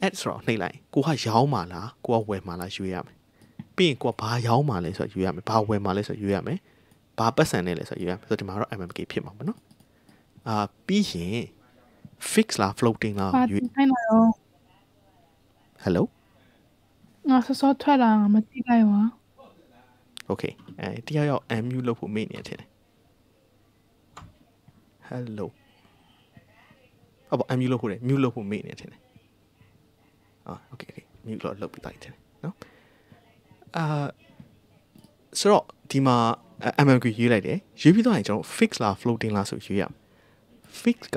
add ဆိုတော့နှိပ်လိုက်ကိုကရောင်းမှာလားကိုကဝယ်မှာလားရွေးရမယ်ပြီးရင်ကိုကဘာရောင်းမှာလဲဆိုတော့ရွေးရမယ်ဘာဝယ်မှာလဲဆိုတော့ရွေးရမယ်ဘာပတ်စံနဲ့လဲဆိုတော့ရွေးရမယ်ဆိုတော့ဒီမှာတော့ MMK ဖြစ်မှာပေါ့နော်ပြီးရင် fix လား floating လားရွေး Hello ငါစောထွက်လာငါမသိလိုက်ပါ Okay တရားရောက် unmute လုပ်ဖို့မေ့နေတယ်ထင်တယ် Hello အပေါ် unmute လုပ်ဖို့လေ mute လုပ်ဖို့မေ့နေတယ်ထင်တယ်Okay mute လုပ်ပြီးတိုင်းထင်တယ်နော်ဆိုတော့ဒီမှာ MMQ ရေးလိုက်တယ်ရေးပြီးတော့ရင်ကျွန်တော် fix လား floating လားဆိုရေးရ fix က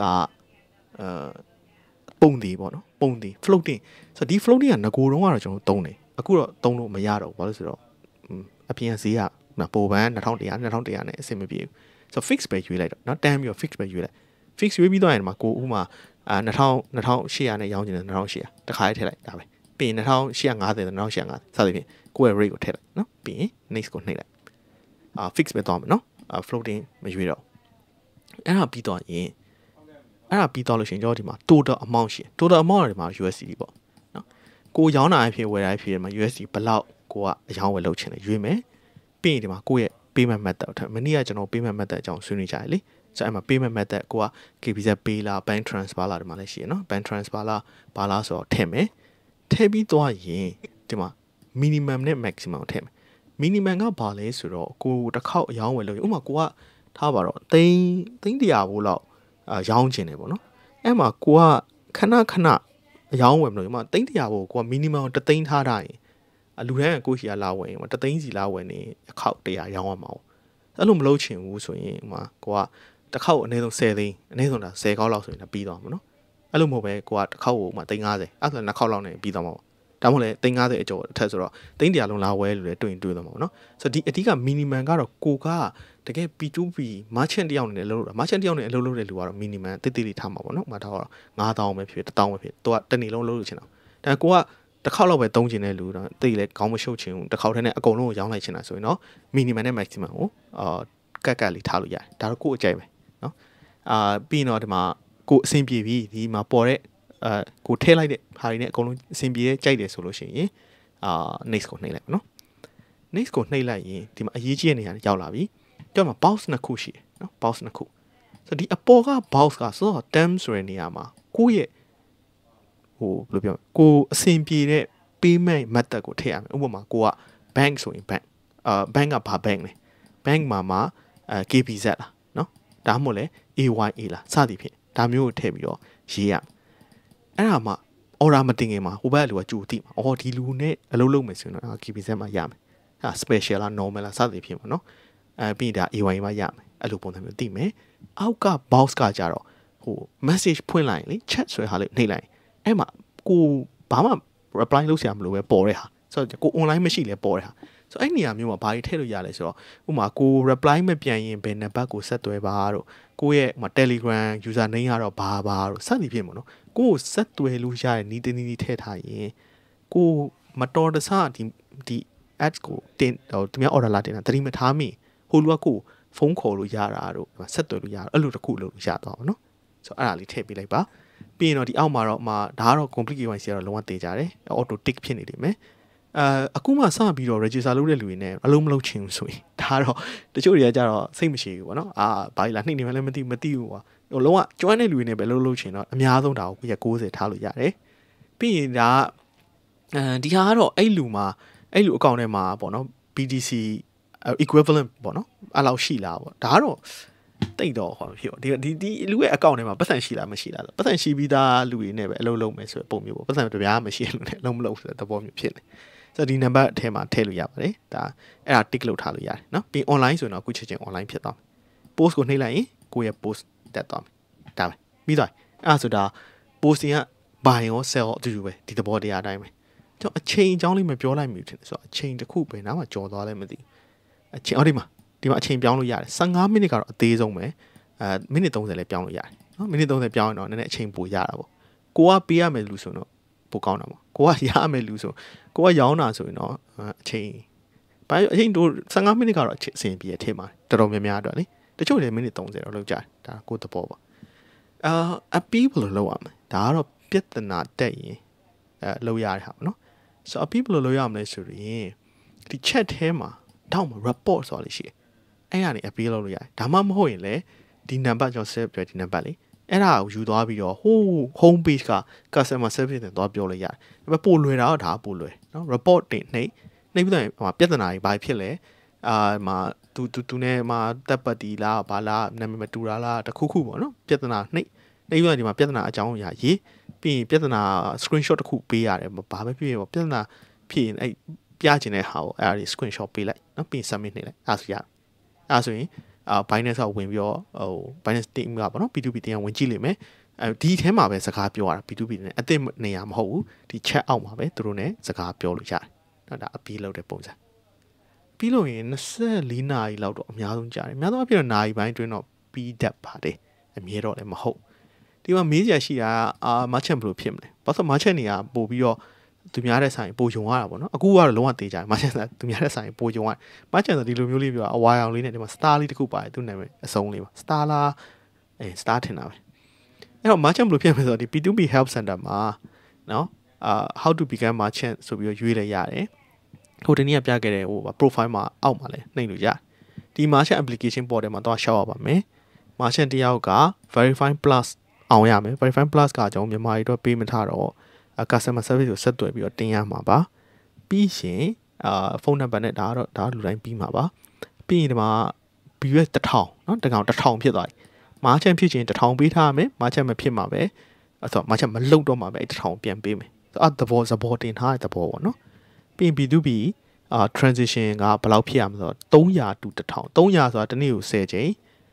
ပုံသေးပေါ့နော်ပုံသေး floating ဆိုတော့ဒီ floating ကငကိုတုံးကတော့ကျွန်တော်သုံးတယ်အခုတော့သုံးလို့မရတော့ဘူးဘာလို့ဆိုတော့အပြင်ဈေးကပိုပန်း2100နဲ့အဆင်မပြေဘူးဆိုတော့ fix ပဲရွေးလိုက်တော့เนาะတန်းပြီးတော့ fix ပဲရွေးလိုက် fix ရွေးပြီးတော့ရင်ဒီမှာကိုဥမာ2800နဲ့ရောင်းချင်တယ်2800တခါလေးထည့်လိုက်ဒါပဲပြီးရင်2850 2850စသဖြင့်ကိုယ့်ရဲ့ rate ကိုထည့်လိုက်เนาะပြီးရင် next ကိုနှိပ်လိုက်fix ပဲသွားမယ်เนาะfloating မရွေးတော့အဲ့ဒါပြီးတော့ရင်အဲ့ဒါပြီးတော့လို့ရှိရင်ကျွန်တော်ဒီမှာ total amount ရှိတယ် total amount ကဒီမှာ USD ပေါ့เนาะကိုရောင်းတာအဖြစ်ဝယ်တာအဖြစ်ဒီမှာ USD ဘလောက်ကိုကအရောင်းဝယ်လုပ်ချင်တယ်ရွေးမယ်ပြီးရင်ဒီမှာကိုယ့်ရဲ့ payment method ထပ်မနေ့ကကျွန်တော် payment method အကြောင်းဆွေးနွေးကြတယ်လေဆိုတော့အဲ့မှာ payment method ကိုက KBZ Pay လား bank transfer လားဒီမှာလည်းရှိရနော် bank transfer လားဘာလားဆိုတော့ထည့်မယ်ထည့်ပြီးသွားရင်ဒီမှာ minimum နဲ့ maximum ထည့်မယ် minimum ကဘာလဲဆိုတော့ကိုတစ်ခေါက်အရောင်းဝယ်လို့ဥပမာကိုကထားပါတော့သိန်း100ဘိုးလောက်ရောင်းချင်တယ်ပေါ့နော်အဲ့မှာကိုကခဏအရောင်းဝယ်မလို့ဥပမာသိန်း100ဘိုးကိုက minimum 3သိန်းထားတာရင်လူတန်းကကိုရှိရလာဝယ်ရင်3သိန်းစီလာဝယ်နေအခေါက်100ရောင်းရမှာအဲ့လိုမလုပ်ချင်ဘူးဆိုရင်ဥပမာကိုကတစ်ခေါက်အနည်းဆုံး10သိန်းအနည်းဆုံးဒါ10ခေါက်လောက်ဆိုရင်ပြီးသွားမှာနော်အဲ့လိုမဟုတ်ပဲကိုကတစ်ခေါက်ကိုဥပမာ350အဲ့ဆိုနှစ်ခေါက်လောက်နဲ့ပြီးသွားမှာပေါ့ဒါမှမဟုတ်လေ350အကျော်အထက်ဆိုတော့300လုံးလာဝဲလို့လည်းတွေ့သွားမှာပေါ့နော်ဆိုတော့ဒီအဓိက minimum ကတော့ကိုကတကယ် P2P merchant တယောက်နေလို့ merchant တယောက်နေအလုပ်လုပ်တဲ့လူကတော့ minimum တိတိလေးထားမှာပေါ့နော်မှာတော့9000ပဲဖြစ်1000ပဲဖြစ်သူကတစ်နေ့လုံးလုပ်လို့ချင်တာဒါကိုကတစ်ခေါက်လောက်ပဲသုံးချင်တဲ့လူတော့တိတ်လဲခေါင်းမရှုပ်ချင်ဘူးတစ်ခေါက်ထဲနဲ့အကုန်လုံးကိုရောင်းလိုက်ချင်တာဆိုရင်တော့ minimum နဲ့ maximum ကိုကတ်လေးထားလို့ရတယ်ဒါတော့ကိုယ့်အကြိုက်ပဲနော်ပြီးရင်တော့ဒီမှာကိုအဆင်ပြေပြီဒီမှာပေါ်တဲ့ကိုထည့်လိုက်တဲ့ဟာတွေနဲ့အကုန်လုံးအဆင်ပြေကြိုက်တယ်ဆိုလို့ရှိရင်next ကိုနှိပ်လိုက်နော် next ကိုနှိပ်လိုက်ရင်ဒီမှာအရေးကြီးတဲ့နေရာတွေရောက်လာပြီကြောက်မှာ box နှစ်ခုရှိတယ်နော် box နှစ်ခုဆိုတော့ဒီအပေါ်က box ကဆိုတော့ term ဆိုတဲ့နေရာမှာကိုယ့်ရဲ့ဟိုဘယ်လိုပြောကိုအဆင်ပြေတဲ့ payment method ကိုထည့်ရမယ်ဥပမာကိုက bank ဆိုရင် bank ကဘာ bank လဲ bank မှာKBZ လားနော်ဒါမှမဟုတ်လဲ AYA လားစသည်ဖြင့်ဒါမျိုးကိုထည့်ပြီးတော့ရေးရအဲ့ဒါမှ order မတင်ခင်မှာဟိုဘက်လူကကြိုသိမှာအော်ဒီလူနဲ့အလုပ်လုပ်မယ်ဆိုရင်တော့ KBZ မှာရမယ်အဲ့ special လား normal လားစသည်ဖြင့်ပေါ့နော်ပြီးဒါ AYA မှာရမယ်အဲ့လိုပုံစံမျိုးသိမယ်အောက်က box ကကြတော့ဟို message ဖွင့်လိုက်ရင်လေ chat ဆိုတဲ့ဟာလေးနှိပ်လိုက်အဲ့မှာကိုဘာမှ reply လုပ်စရာမလိုပဲပေါ်တဲ့ဟာဆိုတော့ကို online မရှိလဲပေါ်တဲ့ဟာဆိုအဲ့နေရာမျိုးမှာဘာတွေထည့်လို့ရလဲဆိုတော့ဥပမာကို reply မပြန်ရင်ဘယ်နံပါတ်ကိုဆက်သွယ်ပါတို့ကိုရဲ့ဥပမာ Telegram user name ကတော့ဘာတို့စသည်ဖြင့်ပေါ့နော်ကိုဆက်သွယ်လို့ရတဲ့နီးတင်းနီးထည့်ထားရင်ကိုမတော်တဆဒီ ads ကိုတင်သူများ order လာတင်တာတတိမထားမိဟိုလူကကိုဖုန်းခေါ်လို့ရတာတို့ဆက်သွယ်လို့ရအဲ့လိုတစ်ခုလုပ်လို့ရတော့နော်ဆိုတော့အဲ့ဒါလေးထည့်ပေးလိုက်ပါပြီးရင်တော့ဒီအောက်မှာတော့ဒါကတော့ complete KYC ကတော့လုံးဝတင်ကြတယ် auto tick ဖြစ်နေတယ်မယ်အခုမှစပြီးတော့ register လုပ်တဲ့လူတွေနဲ့အလုံးမလုပ်ချင်ဘူးဆိုရင်ဒါတော့တချို့တွေကကြတော့စိတ်မရှိဘူးပေါ့နော်ဘာလဲနှိမ့်နေမှလည်းမသိဘူးကွာဟိုလုံးဝကျွမ်းတဲ့လူတွေနဲ့ပဲလုပ်ချင်တော့အများဆုံးဒါကို90ထားလို့ရတယ်ပြီးရင်ဒါဒီဟာကတော့အဲ့လူအကောင့်ထဲမှာပေါ့နော် BTC equivalent ပေါ့နော်အဲ့လောက်ရှိလားပေါ့ဒါကတော့တိတ်တော့ဟောဖြစ်ပေါ့ဒီလူရဲ့အကောင့်ထဲမှာပတ်စံရှိလားမရှိလားပတ်စံရှိပြီးသားလူတွေနဲ့ပဲအလုပ်လုပ်မယ်ဆိုတဲ့ပုံမျိုးပေါ့ပတ်စံတပြားမရှိလို့နဲ့လုံးမလုပ်ဆိုတဲ့သဘောမျိုးဖြစ်နေဆိုတော့ဒီနံပါတ်အထဲမှာထည့်လို့ရပါတယ်ဒါအဲ့ဒါ tick လုပ်ထားလို့ရတယ်နော်ပြီး online ဆိုရင်တော့အခုချက်ချင်း online ဖြစ်သွားမယ် post ကိုနှိပ်လိုက်ရင်ကိုယ့်ရဲ့ post တက်သွားမယ်ဒါပဲပြီးသွားအဲ့ဆိုဒါ posting က buy ရော sell ရောအတူတူပဲဒီသဘောတရားအတိုင်းပဲကျွန်တော်အချိန်အကြောင်းလေးမပြောလိုက်မိဘူးထင်တယ်ဆိုတော့အချိန်တစ်ခုပဲနားမှာကြော်သွားလဲမသိအချိန်ဒီမှာအချိန်ပြောင်းလို့ရတယ်15မိနစ်ကတော့အသေးဆုံးပဲမိနစ်30လည်းပြောင်းလို့ရတယ်နော်မိနစ်30ပြောင်းရင်တော့နည်းနည်းအချိန်ပိုရတာပေါ့ကိုကပေးရမယ်လူဆိုတော့ပိုကောင်းတာပေါ့ကိုကရမယ်လူဆိုကိုကရောင်းတာဆိုရင်တော့အချိန်တို့15မိနစ်ကတော့အချိန်ပြည့်ထည့်မှာတော်တော်များများတော့လေတချို့လည်းမိနစ်30တော့လောက်ကြတယ်ဒါကိုသဘောပေါ့အပီးဘယ်လိုလုပ်ရမလဲဒါကတော့ပြဿနာတက်ရင်လောက်ရတဲ့ဟာပေါ့နော်ဆိုတော့အပြီးဘယ်လိုလုပ်ရမလဲဆိုရင်ဒီ chat ထဲမှာတောက်မှာ report ဆိုတာလေးရှိတယ်အဲ့ကနေအပြီးလုပ်လို့ရတယ်ဒါမှမဟုတ်ရင်လည်းဒီနံပါတ်ကျွန်တော် save ပြဒီနံပါတ်လေးအဲ့ဒါကိုယူသွားပြီးတော့ဟိုး home page က customer service နဲ့သွားပြောလို့ရတယ်ဒါပေမဲ့ပို့လွယ်တာတော့ဒါပို့လွယ်နော် report တင်နှိပ်ပြီးတော့ဟိုပြဿနာတွေဘာဖြစ်လဲမှာသူနဲ့မှာတက်ပတ်တီလားဘာလားနာမည်မတူတာလားတခုခုပေါ့နော်ပြဿနာနှိပ်ပြီးတော့ဒီမှာပြဿနာအကြောင်းအရာရေးပြီးရင်ပြဿနာ screenshot တစ်ခုပေးရတယ်ဘာပဲဖြစ်ဖြစ်ပြဿနာဖြစ်ရင်အဲ့ပြချင်တဲ့ဟာကိုအဲ့ဒါ screenshot ပေးလိုက်နော်ပြီး submit နှိပ်လိုက်အဲ့ဆိုရအဲ့ဆိုရင်Binance ကဝင်ပြီးတော့ဟို Binance team ကပေါ့နော် B2B တင်ဝင်ကြည့်လိမ့်မယ်ဒီထဲမှာပဲစကားပြောရတာ B2B နဲ့အသစ်နေရာမဟုတ်ဘူးဒီ chat အောက်မှာပဲသူတို့ ਨੇ စကားပြောလို့ရတယ်နော်ဒါအပြီးလုပ်တဲ့ပုံစံပြီးလို့ရင်24နာရီလောက်တော့အများဆုံးကြာတယ်အများဆုံးအဖြစ်တော့နာရီပိုင်းတွင်းတော့ပြီးတတ်ပါတယ်အမြဲတော့လည်းမဟုတ်ဒီမှာမေးစရာရှိတာmerchant ဘယ်လိုဖြစ်မလဲဘာလို့ merchant နေရာပို့ပြီးတော့သူများတဲ့ဆိုင်ပို့ယုံရတာပေါ့နော်အခုကတော့လုံးဝတေးကြတယ် merchant သူများတဲ့ဆိုင်ပို့ယုံရ merchant ဆိုဒီလိုမျိုးလေးပြောအဝါရောင်လေးနဲ့ဒီမှာ star လေးတစ်ခုပါတယ်သူနာမည်အစုံလေးပါ star လား star ထင်တာပဲအဲ့တော့ merchant ဘယ်လိုဖြစ်မလဲဆိုတော့ဒီ B2B help center မှာနော် how to become merchant ဆိုပြီးတော့ရွေးလိုက်ရတယ်ဟိုတနေ့ကပြခဲ့တဲ့ဟို profile မှာအောက်မှာလည်းနှိပ်လို့ရတယ်ဒီ merchant application portal မှာတော့ရှောက်ရပါမယ် merchant တယောက်က verify plus အောင်ရမယ် verify plus ကကျွန်တော်မြန်မာပြည်တော့ပေးမထားတော့customer service ကိုဆက်သွယ်ပြီးတော့တင်ရမှာပါပြီးရင်ဖုန်းနံပါတ်နဲ့ဒါလူတိုင်းပြီးမှာပါပြီးရင်ဒီမှာ BUS 1000เนาะတကောင်1000ဖြစ်သွားပြီမာချန်ဖြစ်ချင်း1000ပေးထားရမယ်မာချန်မဖြစ်မှာပဲအဲ့ဆိုမာချန်မလုံတော့မှာပဲ1000ပြန်ပေးမယ်အဲ့သဘောတင်ထားတဲ့သဘောပေါ့เนาะပြီးရင် B2B transition ကဘယ်လောက်ဖြစ်ရမလဲဆိုတော့300 to 1000 300ဆိုတာတစ်နေ့ကို10ချိန်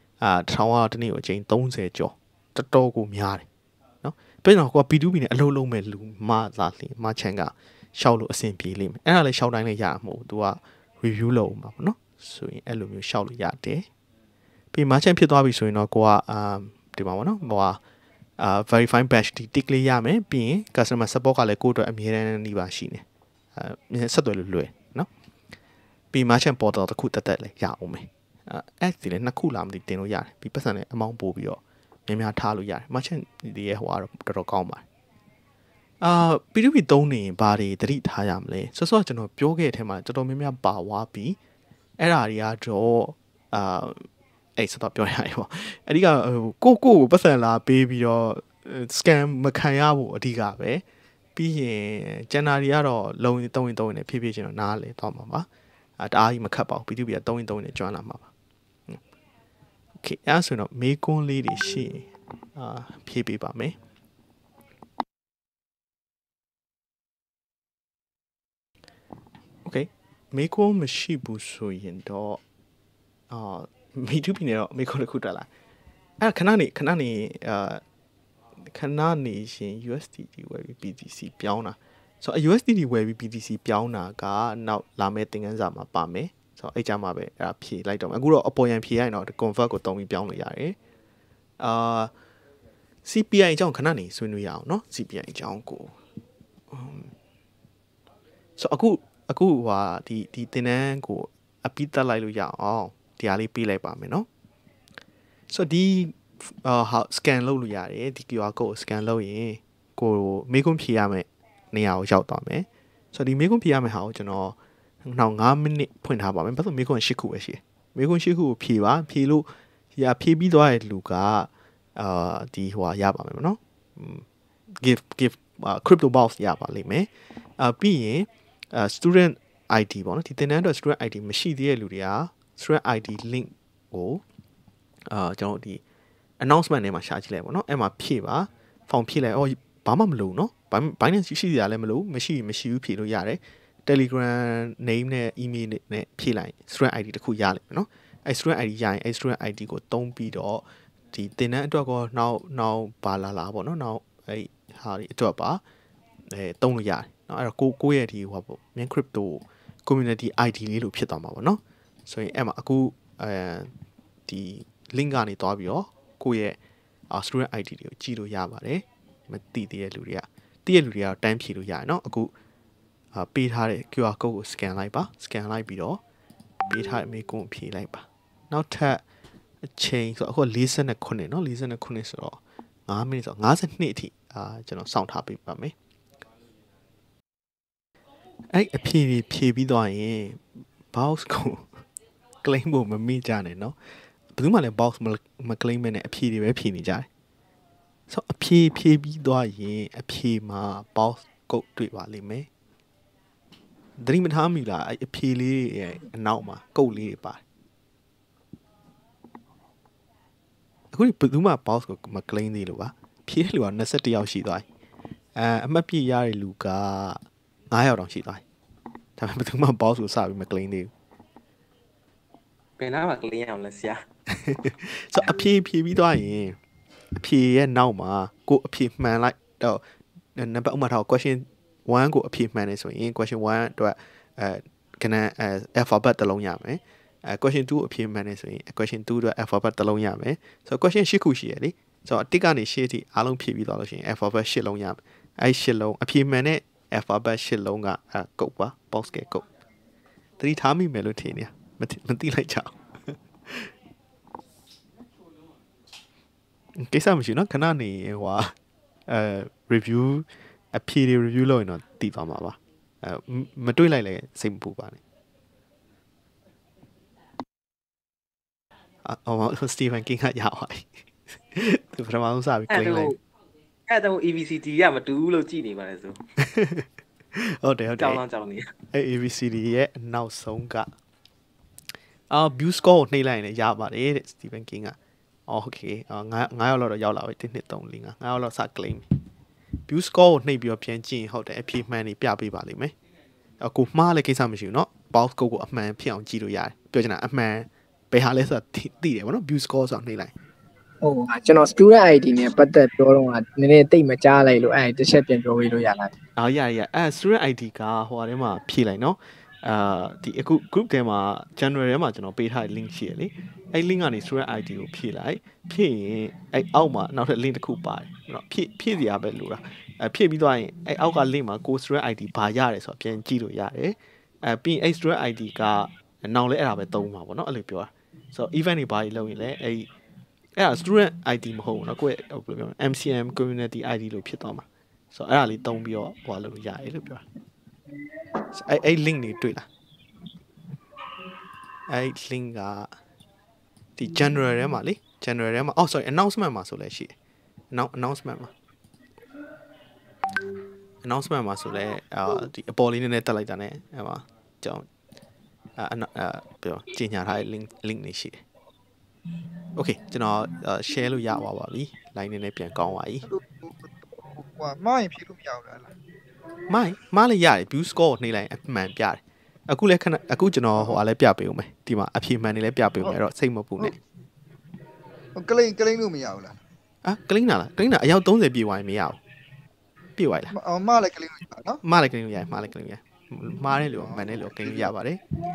1000ကတစ်နေ့ကိုအချိန်30ကျော်တော်တော်ကိုများတယ်เนาะပြီးတော့ကိုက B2B နဲ့အလုပ်လုပ်မဲ့လူမလာလင်မချန်ကရှောက်လို့အဆင်ပြေလိမ့်မယ်အဲ့ဒါလည်းရှောက်တိုင်းလည်းရမှာမဟုတ်ဘူး तू က review လုပ်မှာပေါ့နော်ဆိုရင်အဲ့လိုမျိုးရှောက်လို့ရတယ်ပြီးမချန်ဖြစ်သွားပြီဆိုရင်တော့ကိုကဒီမှာပေါ့နော်ဟိုverify batch ဒီ tick လေးရမယ်ပြီးရင် customer support ကလည်းကိုယ့်အတွက်အမြဲတမ်းနှီးပါရှိနေဆက်သွယ်လို့လွယ်နော်ပြီးမချန် portal တစ်ခုတက်လည်းရအောင်မယ်အဲ့ဒီလည်းနှစ်ခုလာမသိတင်လို့ရတယ်ပြီးပတ်စံလည်းအမောင်းပို့ပြီးတော့များထားလို့ရတယ် merchant တွေရဲ့ဟိုကတော့တော်တော်ကောင်းပါတယ်B2B သုံးနေရင်ဘာတွေတတိထားရမလဲဆော့ကျွန်တော်ပြောခဲ့တဲ့အထက်မှာတော်တော်များများပါဝါပြီးအဲ့ဓာတွေကတော့အဲ့စတော့ပြောရရင်ပေါ့အဓိကကိုပတ်စံလာပေးပြီးတော့ scam မခံရဖို့အဓိကပဲပြီးရင်ကျန်တာတွေကတော့လုံရင်သုံးရင်နဲ့ဖြည်းဖြည်းချင်းတော့နားလေတော့မှာပါတအားကြီးမခတ်ပါဘူး B2B ကသုံးရင်နဲ့ကျွမ်းလာမှာပါOkay အဲ့ဆိုတော့မေးခွန်းလေးတွေရှိဖြည့်ပေးပါမယ်Okay မေးခွန်းမရှိဘူးဆိုရင်တော့B2B နဲ့တော့မေးခွန်းတစ်ခုတက်လာအဲ့ခဏနေရှင် USDT ဝယ်ပြီး BTC ပြောင်းတာဆိုတော့ USDT ဝယ်ပြီး BTC ပြောင်းတာကနောက်လာမယ့်သင်ခန်းစာမှာပါမယ်ဆိုတော့အဲ့ကြမှာပဲအဲ့ဒါဖြည့်လိုက်တော့မယ်အခုတော့အပေါ်ရန်ဖြည့်ရရင်တော့ convert ကိုတုံးပြီးပြောင်းလို့ရတယ်CPI အကြောင်းခဏနေဆွေးနွေးရအောင်เนาะ CPI အကြောင်းကိုဆိုအခုဟာဒီသင်တန်းကိုအပြီးတက်လိုက်လို့ရအောင်ဒီအားလေးပေးလိုက်ပါမယ်เนาะဆိုတော့ဒီscan လုပ်လို့ရတယ်ဒီ QR code ကို scan လုပ်ရင်ကိုမေးခွန်းဖြေရမယ်နေရာကိုရောက်သွားမယ်ဆိုတော့ဒီမေးခွန်းဖြေရမယ်ဟာကိုကျွန်တော်နောက်9မိနစ်ဖွင့်ထားပါမယ်ဘာလို့မေးခွန်း10ခုပဲရှိတယ်မေးခွန်း10ခုကိုဖြေပါဖြေလို့ဖြေပြီးသွားတဲ့လူကဒီဟိုရပါမယ်เนาะ give crypto box ရပါလိမ့်မယ်ပြီးရင်student ID ပေါ့နော်ဒီသင်တန်းအတွက် student ID မရှိသေးတဲ့လူတွေက student ID link ကိုကျွန်တော်ဒီ announcement ထဲမှာရှာကြည့်လိုက်ပေါ့နော်အဲ့မှာဖြည့်ပါ form ဖြည့်လိုက်ဘာမှမလုပ်နော် Binance ရှိစရာလည်းမလိုမရှိဘူးဖြည့်လို့ရတယ် Telegram name နဲ့ email နဲ့ဖြည့်လိုက် student ID တခုရလိမ့်မယ်နော်အဲ့ student ID ရရင်အဲ့ student ID ကိုသုံးပြီးတော့ဒီသင်တန်းအတွက်ကောနောက်ပါလာပေါ့နော်နောက်အဲ့ဟာဒီအတွက်ပါသုံးလို့ရတယ်နော်အဲ့တော့ကိုရဲ့ဒီဟိုပေါ့မြန် crypto community ID လေးလို့ဖြစ်သွားမှာပေါ့နော်ဆိုရင်အဲ့မှာအခုဒီ link ကနေတွားပြီးတော့ကိုရဲ့ student ID တွေကိုကြည့်လို့ရပါတယ်မသိသေးတဲ့လူတွေကသိတဲ့လူတွေကတော့တန်းဖြည့်လို့ရတယ်နော်အခုပေးထားတဲ့ QR code ကို scan လိုက်ပါ scan လိုက်ပြီးတော့ပေးထားတဲ့မေးခွန်းဖြည့်လိုက်ပါနောက်ထပ်အချိန်ဆိုအခု49เนาะ49ဆိုတော့5မိနစ်ဆို52အထိကျွန်တော်စောင့်ထားပေးပါမယ်အဲ့အဖြေဖြေပြီးသွားရင် box ကို claim ဖို့မမေ့ကြနဲ့နော်ဘယ်သူမှလည်း box မ claim မဲ့နဲ့အဖြေတွေပဲဖြေနေကြတယ်ဆိုအဖြေဖြေပြီးသွားရင်အဖြေမှာ box ကုတ်တွေ့ပါလိမ့်မယ်သတိမထားမိလားအဲ့အဖြေလေးရဲ့အနောက်မှာကုတ်လေးတွေပါတယ်အခုဘယ်သူမှ box ကိုမ claim သေးလို့ပါဖြေတဲ့လူက21ယောက်ရှိသွားပြီအမှတ်ပြရတဲ့လူက9ယောက်တောင်ရှိသွားပြီဒါပေမဲ့ဘယ်သူမှ boss ကိုစပြီးမ claim သေးဘူးဘယ်နားမှာ claim အောင်လဲဆရာဆိုအဖြေဖြေပြီးသွားရင်အဖြေရဲ့နောက်မှာကိုအဖြေမှန်လိုက်တော့နံပါတ်ဥမာထား question 1ကိုအဖြေမှန်နေဆိုရင် question 1အတွက်ကနန်းalphabet တစ်လုံးရမယ်question 2အဖြေမှန်နေဆိုရင် question 2အတွက် alphabet တစ်လုံးရမယ်ဆို question 8ခုရှိရလေဆိုတော့1ကနေ8ထိအားလုံးဖြည့်ပြီးသွားလို့ရှိရင် alphabet 8လုံးရမယ်အဲ့8လုံးအဖြေမှန်တဲ့ alphabet 8လုံးကကုတ်ပါ box ကကုတ်သတိထားမိမယ်လို့ထင်နေမသိလိုက်ကြအောင်ကိစ္စမရှိနော်ခဏနေဟွာreview အဖြေတွေ review လုပ်ရင်တော့တည်သွားမှာပါမတွေးလိုက်လဲစိတ်မပူပါနဲ့စတီဗန်ကင်းကရပါပြီသူပထမဆုံးစပြီး claim လိုက်အဲ့တော့ ABCD ရမတူဘူးလို့ကြည်နေပါလေဆိုဟုတ်တယ်ကြောင်းနေအဲ့ ABCD ရဲ့အနောက်ဆုံးကview score ကိုနှိပ်လိုက်ရင်လည်းရပါတယ်တဲ့ Stephen King ကโอเค9ရောက်တော့ရောက်လာပြီ1 2 3 4 5ရောက်တော့စ claim view score ကိုနှိပ်ပြီးတော့ပြန်ကြည့်ရင်ဟုတ်တယ်အဖြေမှန်နေပြပေးပါလိမ့်မယ်အခုမှားလည်းကိစ္စမရှိဘူးเนาะ box code ကိုအမှန်ဖြစ်အောင်ကြည့်လို့ရတယ်ပြောချင်တာအမှန်ဘယ်ဟာလဲဆိုတာသိတယ်ဗောနော် view score ဆိုတာနှိပ်လိုက်ဟုတ်ပါကျွန်တော် student ID နဲ့ပတ်သက်ပြောတော့နည်းနည်းတိတ်မကြားလိုက်လို့အဲ့တစ်ချက်ပြန်ပြောပေးလို့ရလားရstudent ID ကဟိုဟာထဲမှာဖြည့်လိုက်เนาะဒီအခု group ထဲမှာ general ထဲမှာကျွန်တော်ပေးထားတဲ့ link ရှိရလေအဲ့ link ကနေ student ID ကိုဖြည့်လိုက်ဖြည့်ရင်အဲ့အောက်မှာနောက်ထပ် link တစ်ခုပါတယ်เนาะဖြည့်စရာပဲလို့လားဖြည့်ပြီးသွားရင်အဲ့အောက်က link မှာကို student ID ဘာရတယ်ဆိုတော့ပြန်ကြည့်လို့ရတယ်ပြီးရင်အဲ့ student ID ကနောက်လဲအဲ့ဒါပဲသုံးမှာပေါ့เนาะအဲ့လိုပြောတာဆိုတော့ event တွေဘာကြီးလုပ်ရင်လဲအဲ့ဒါ student ID မဟုတ်ဘူးเนาะကိုယ့်ရဲ့ဘယ်လိုပြော MCM community ID လို့ဖြစ်သွားမှာဆိုတော့အဲ့ဒါလေးသုံးပြီးတော့ဟိုလုပ်လို့ရတယ်လို့ပြောတာအဲ့ link တွေတွေ့လားအဲ့ link ကဒီ general ထဲမှာလေ general ထဲမှာsorry announcement မှာဆိုလဲရှိတယ် announcement မှာဆိုလဲဒီအပေါ်လေးနည်းနည်းတက်လိုက်တာ ਨੇ အဲ့မှာကြောင်းပြောကြီးညာထားတဲ့ link တွေရှိတယ် okay ကျွန်တော် share လို့ရပါပြီ line နည်းနည်းပြန်ကောင်းပါပြီဟိုမှားရင်ဖြည့်လို့မရဘူးလားမားလည်းရတယ် view score ကိုနှိပ်လိုက်အမှန်ပြတယ်အခုလည်းအခုကျွန်တော်ဟိုအားလည်းပြပေးဦးမယ်ဒီမှာအဖြေမှန်နေလည်းပြပေးဦးမယ်အဲ့တော့စိတ်မပူနဲ့ကလိန်လို့မရဘူးလားကလင်းလားအယောက်30ပြည့်သွားရင်မရဘူးပြည့်သွားလားမားလည်းကလိန်လို့ရနော်မားလည်းကလိန်လို့ရတယ်မားတဲ့လူမှန်တဲ့လူကလိန်လို့ရပါတယ်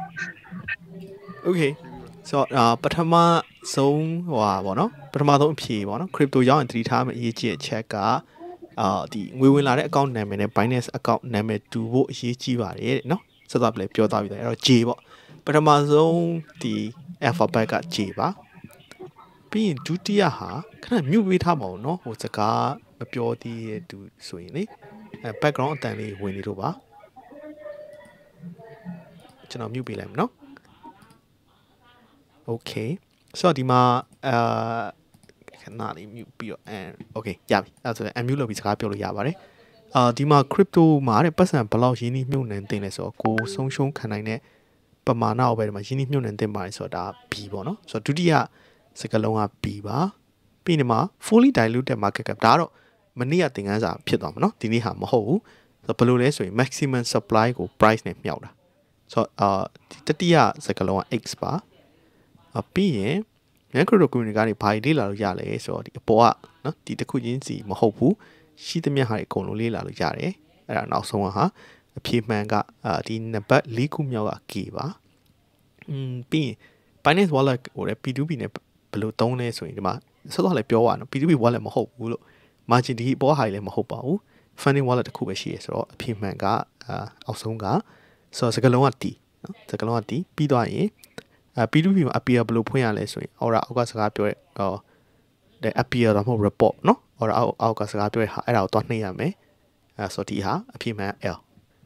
okay ဆိုတော့ပထမဆုံးဟိုပါဗောနော်ပထမဆုံးအဖြေဗောနော် crypto ရောက်ရင်သတိထားမယ့်အရေးကြီးတဲ့ check ကဒီငွေဝင်လာတဲ့ account နာမည်နဲ့ Binance account နာမည်တူဖို့အရေးကြီးပါတယ်တဲ့နော်ဆက်သွားပြီလေပြောသွားပြီလေအဲ့တော့ J ပေါ့ပထမဆုံးဒီ alphabet က J ပါပြီးရင်ဒုတိယဟာခဏမြုပ်ပေးထားပါဦးနော်ဟိုစကားမပြောသေးတဲ့သူဆိုရင်လေbackground အတန်လေးဝင်နေတော့ပါကျွန်တော်မြုပ်ပေးလိုက်မယ်နော် okay ဆိုတော့ဒီမှာခဏလေးမြုပ်ပြီးတော့okay ရပြီအဲ့ဆိုရင် unmute လုပ်ပြီးစကားပြောလို့ရပါတယ်ဒီမှာ crypto မှာတဲ့ပတ်စံဘယ်လောက်ရင်းနှီးမြှုပ်နှံတင်လဲဆိုတော့ကိုဆုံးရှုံးခံနိုင်တဲ့ပမာဏကိုပဲဒီမှာရင်းနှီးမြှုပ်နှံတင်ပါတယ်ဆိုတော့ဒါ B ပေါ့နော်ဆိုတော့ဒုတိယစကားလုံးက B ပါပြီးဒီမှာ fully diluted market cap ဒါတော့မနေ့ကသင်ခန်းစာဖြစ်သွားမှာနော်ဒီနေ့ဟာမဟုတ်ဘူးဆိုတော့ဘယ်လိုလဲဆိုရင် maximum supply ကို price နဲ့မြှောက်တာဆိုတော့တတိယစကားလုံးက X ပါပြီးရင် crypto community ကနေဘာတွေလေ့လာလို့ရလဲဆိုတော့ဒီအပေါ်ကနော်ဒီတစ်ခုချင်းစီမဟုတ်ဘူးရှိသမျှဟာအကုန်လုံးလေ့လာလို့ရတယ်အဲ့ဒါနောက်ဆုံးဟာအဖြေမှန်ကဒီနံပါတ်၄ခုမြောက်က K ပါပြီးရင် Binance wallet ကိုလည်း P2P နဲ့ဘယ်လိုသုံးလဲဆိုရင်ဒီမှာဆက်တော့လည်းပြောရအောင် P2P wallet မဟုတ်ဘူးလို့ margin ဒီအပေါ်ဟာလည်းမဟုတ်ပါဘူး funding wallet တစ်ခုပဲရှိရဆိုတော့အဖြေမှန်ကအောက်ဆုံးကဆိုတော့စကားလုံးက T နော်စကားလုံးက T ပြီးသွားရင်P2P မှာ appear ဘယ်လိုဖွင့်ရလဲဆိုရင်အောက်ကစကားပြောတဲ့ appear တော့မဟုတ် report နော်အောက်ကစကားပြောတဲ့ဟာအဲ့ဒါကိုသွားနှိပ်ရမယ်ဆိုတော့ဒီဟာအဖြေမှန် L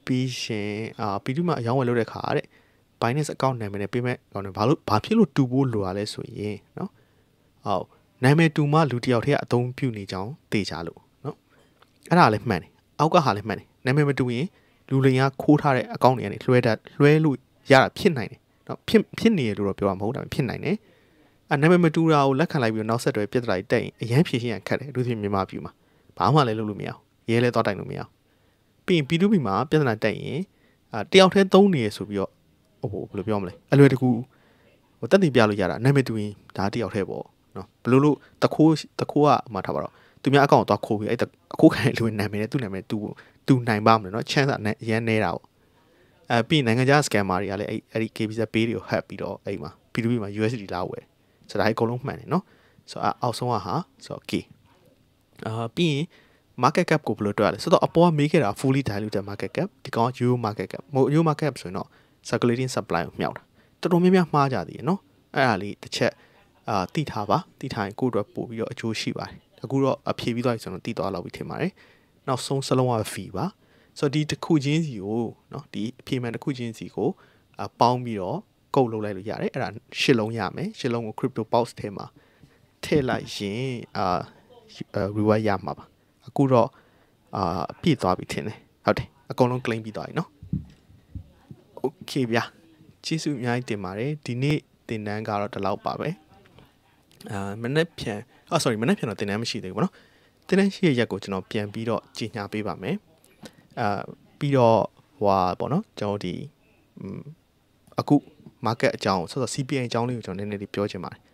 ပြီးရှင်ပြီးတူးမှာအယောင်းဝယ်လုပ်တဲ့ခါတဲ့ Binance account နာမည်နဲ့ပေးမဲ့ကောင်းတယ်ဘာဖြစ်လို့တူဖို့လိုရလဲဆိုရင်နော်ဟုတ်နာမည်တူမှလူတစ်ယောက်တည်းကအသုံးပြုနေကြောင်းသိကြလို့နော်အဲ့ဒါလည်းမှန်တယ်အောက်ကဟာလည်းမှန်တယ်နာမည်မတူရင်လူလင်ကခိုးထားတဲ့ account တွေကနေလွှဲလို့ရတာဖြစ်နိုင်တယ်နော်ဖြစ်နေရလို့တော့ပြောမှာမဟုတ်တာဖြစ်နိုင်တယ်နာမည်မတူတာကိုလက်ခံလိုက်ပြီးတော့နောက်ဆက်တွဲပြဿနာတွေတက်ရင်အရန်ဖြေရှင်းရခက်တယ်အထူးသဖြင့်မြန်မာပြည်မှာဘာမှလည်းလုပ်လို့မရအောင်ရဲလဲသွားတိုင်လို့မရအောင်ပြီးရင် P2P မှာပြဿနာတက်ရင်တယောက်တည်းသုံးနေရဆိုပြီးတော့ဘယ်လိုပြောမလဲအလွယ်တကူတက်တည်ပြလို့ရတာနာမည်တူရင်ဒါတယောက်တည်းပေါ့နော်ဘယ်လိုလို့တခိုးကမှထားပါတော့သူများအကောင့်သွားခိုးပြီးအဲ့အခိုးခံလူနာမည်နဲ့သူ့နာမည်တူနိုင်ပါမလဲနော် chance အရန်နေတာပေါ့ပြီးနိုင်ငံခြား scammer တွေကလည်းအဲ့ဒီ KBZ pay တွေကို hack ပြီးတော့အဲ့မှာ P2P မှာ USD လာဝယ်ဆိုတော့အကုန်လုံးမှန်တယ်နော်ဆိုတော့အောက်ဆုံးကဟာဆိုတော့ K ပြီးရင် market cap ကိုဘယ်လိုတွက်ရလဲဆိုတော့အပေါ်ကမေးခဲ့တာ fully diluted market cap ဒီကောင် euro market cap euro market cap ဆိုရင်တော့ circulating supply ကိုမြောက်တာတော်တော်များများမှားကြသေးတယ်နော်အဲ့ဒါလေးတစ်ချက်တိထားပါတိထားရင်ကိုယ့်အတွက်ပို့ပြီးတော့အကျိုးရှိပါတယ်အခုတော့အဖြေပြီးသွားပြီဆိုတော့တိသွားလောက်ပြီထင်ပါတယ်နောက်ဆုံးစလုံးက fee ပါဆိုတော့ဒီတစ်ခုချင်းစီကိုနော်ဒီအဖြေမှန်တစ်ခုချင်းစီကိုပေါင်းပြီးတော့ကုတ်လုပ်လိုက်လို့ရတယ်အဲ့ဒါရှစ်လုံးရမယ်ရှစ်လုံးကို crypto box ထဲမှာထည့်လိုက်ရင်reward ရမှာပါအခုတော့ပြည့်သွားပြီထင်တယ်ဟုတ်တယ်အကုန်လုံး claim ပြီးသွားပြီနော် okay ဗျာကျေးဇူးအများကြီးတင်ပါတယ်ဒီနေ့သင်တန်းကတော့ဒီလောက်ပါပဲမနေ့ပြန် sorry မနေ့ပြန်တော့သင်တန်းမရှိသေးဘူးเนาะသင်တန်းရှိရရက်ကိုကျွန်တော်ပြန်ပြီးတော့ကြီးညာပေးပါမယ်ပြီးတော့ဟွာပေါ့နော်ကျွန်တော်ဒီအခု market အကြောင်းဆိုတော့ CPN အကြောင်းလေးကိုကျွန်တော်နည်းနည်းလေးပြောချင်ပါတယ်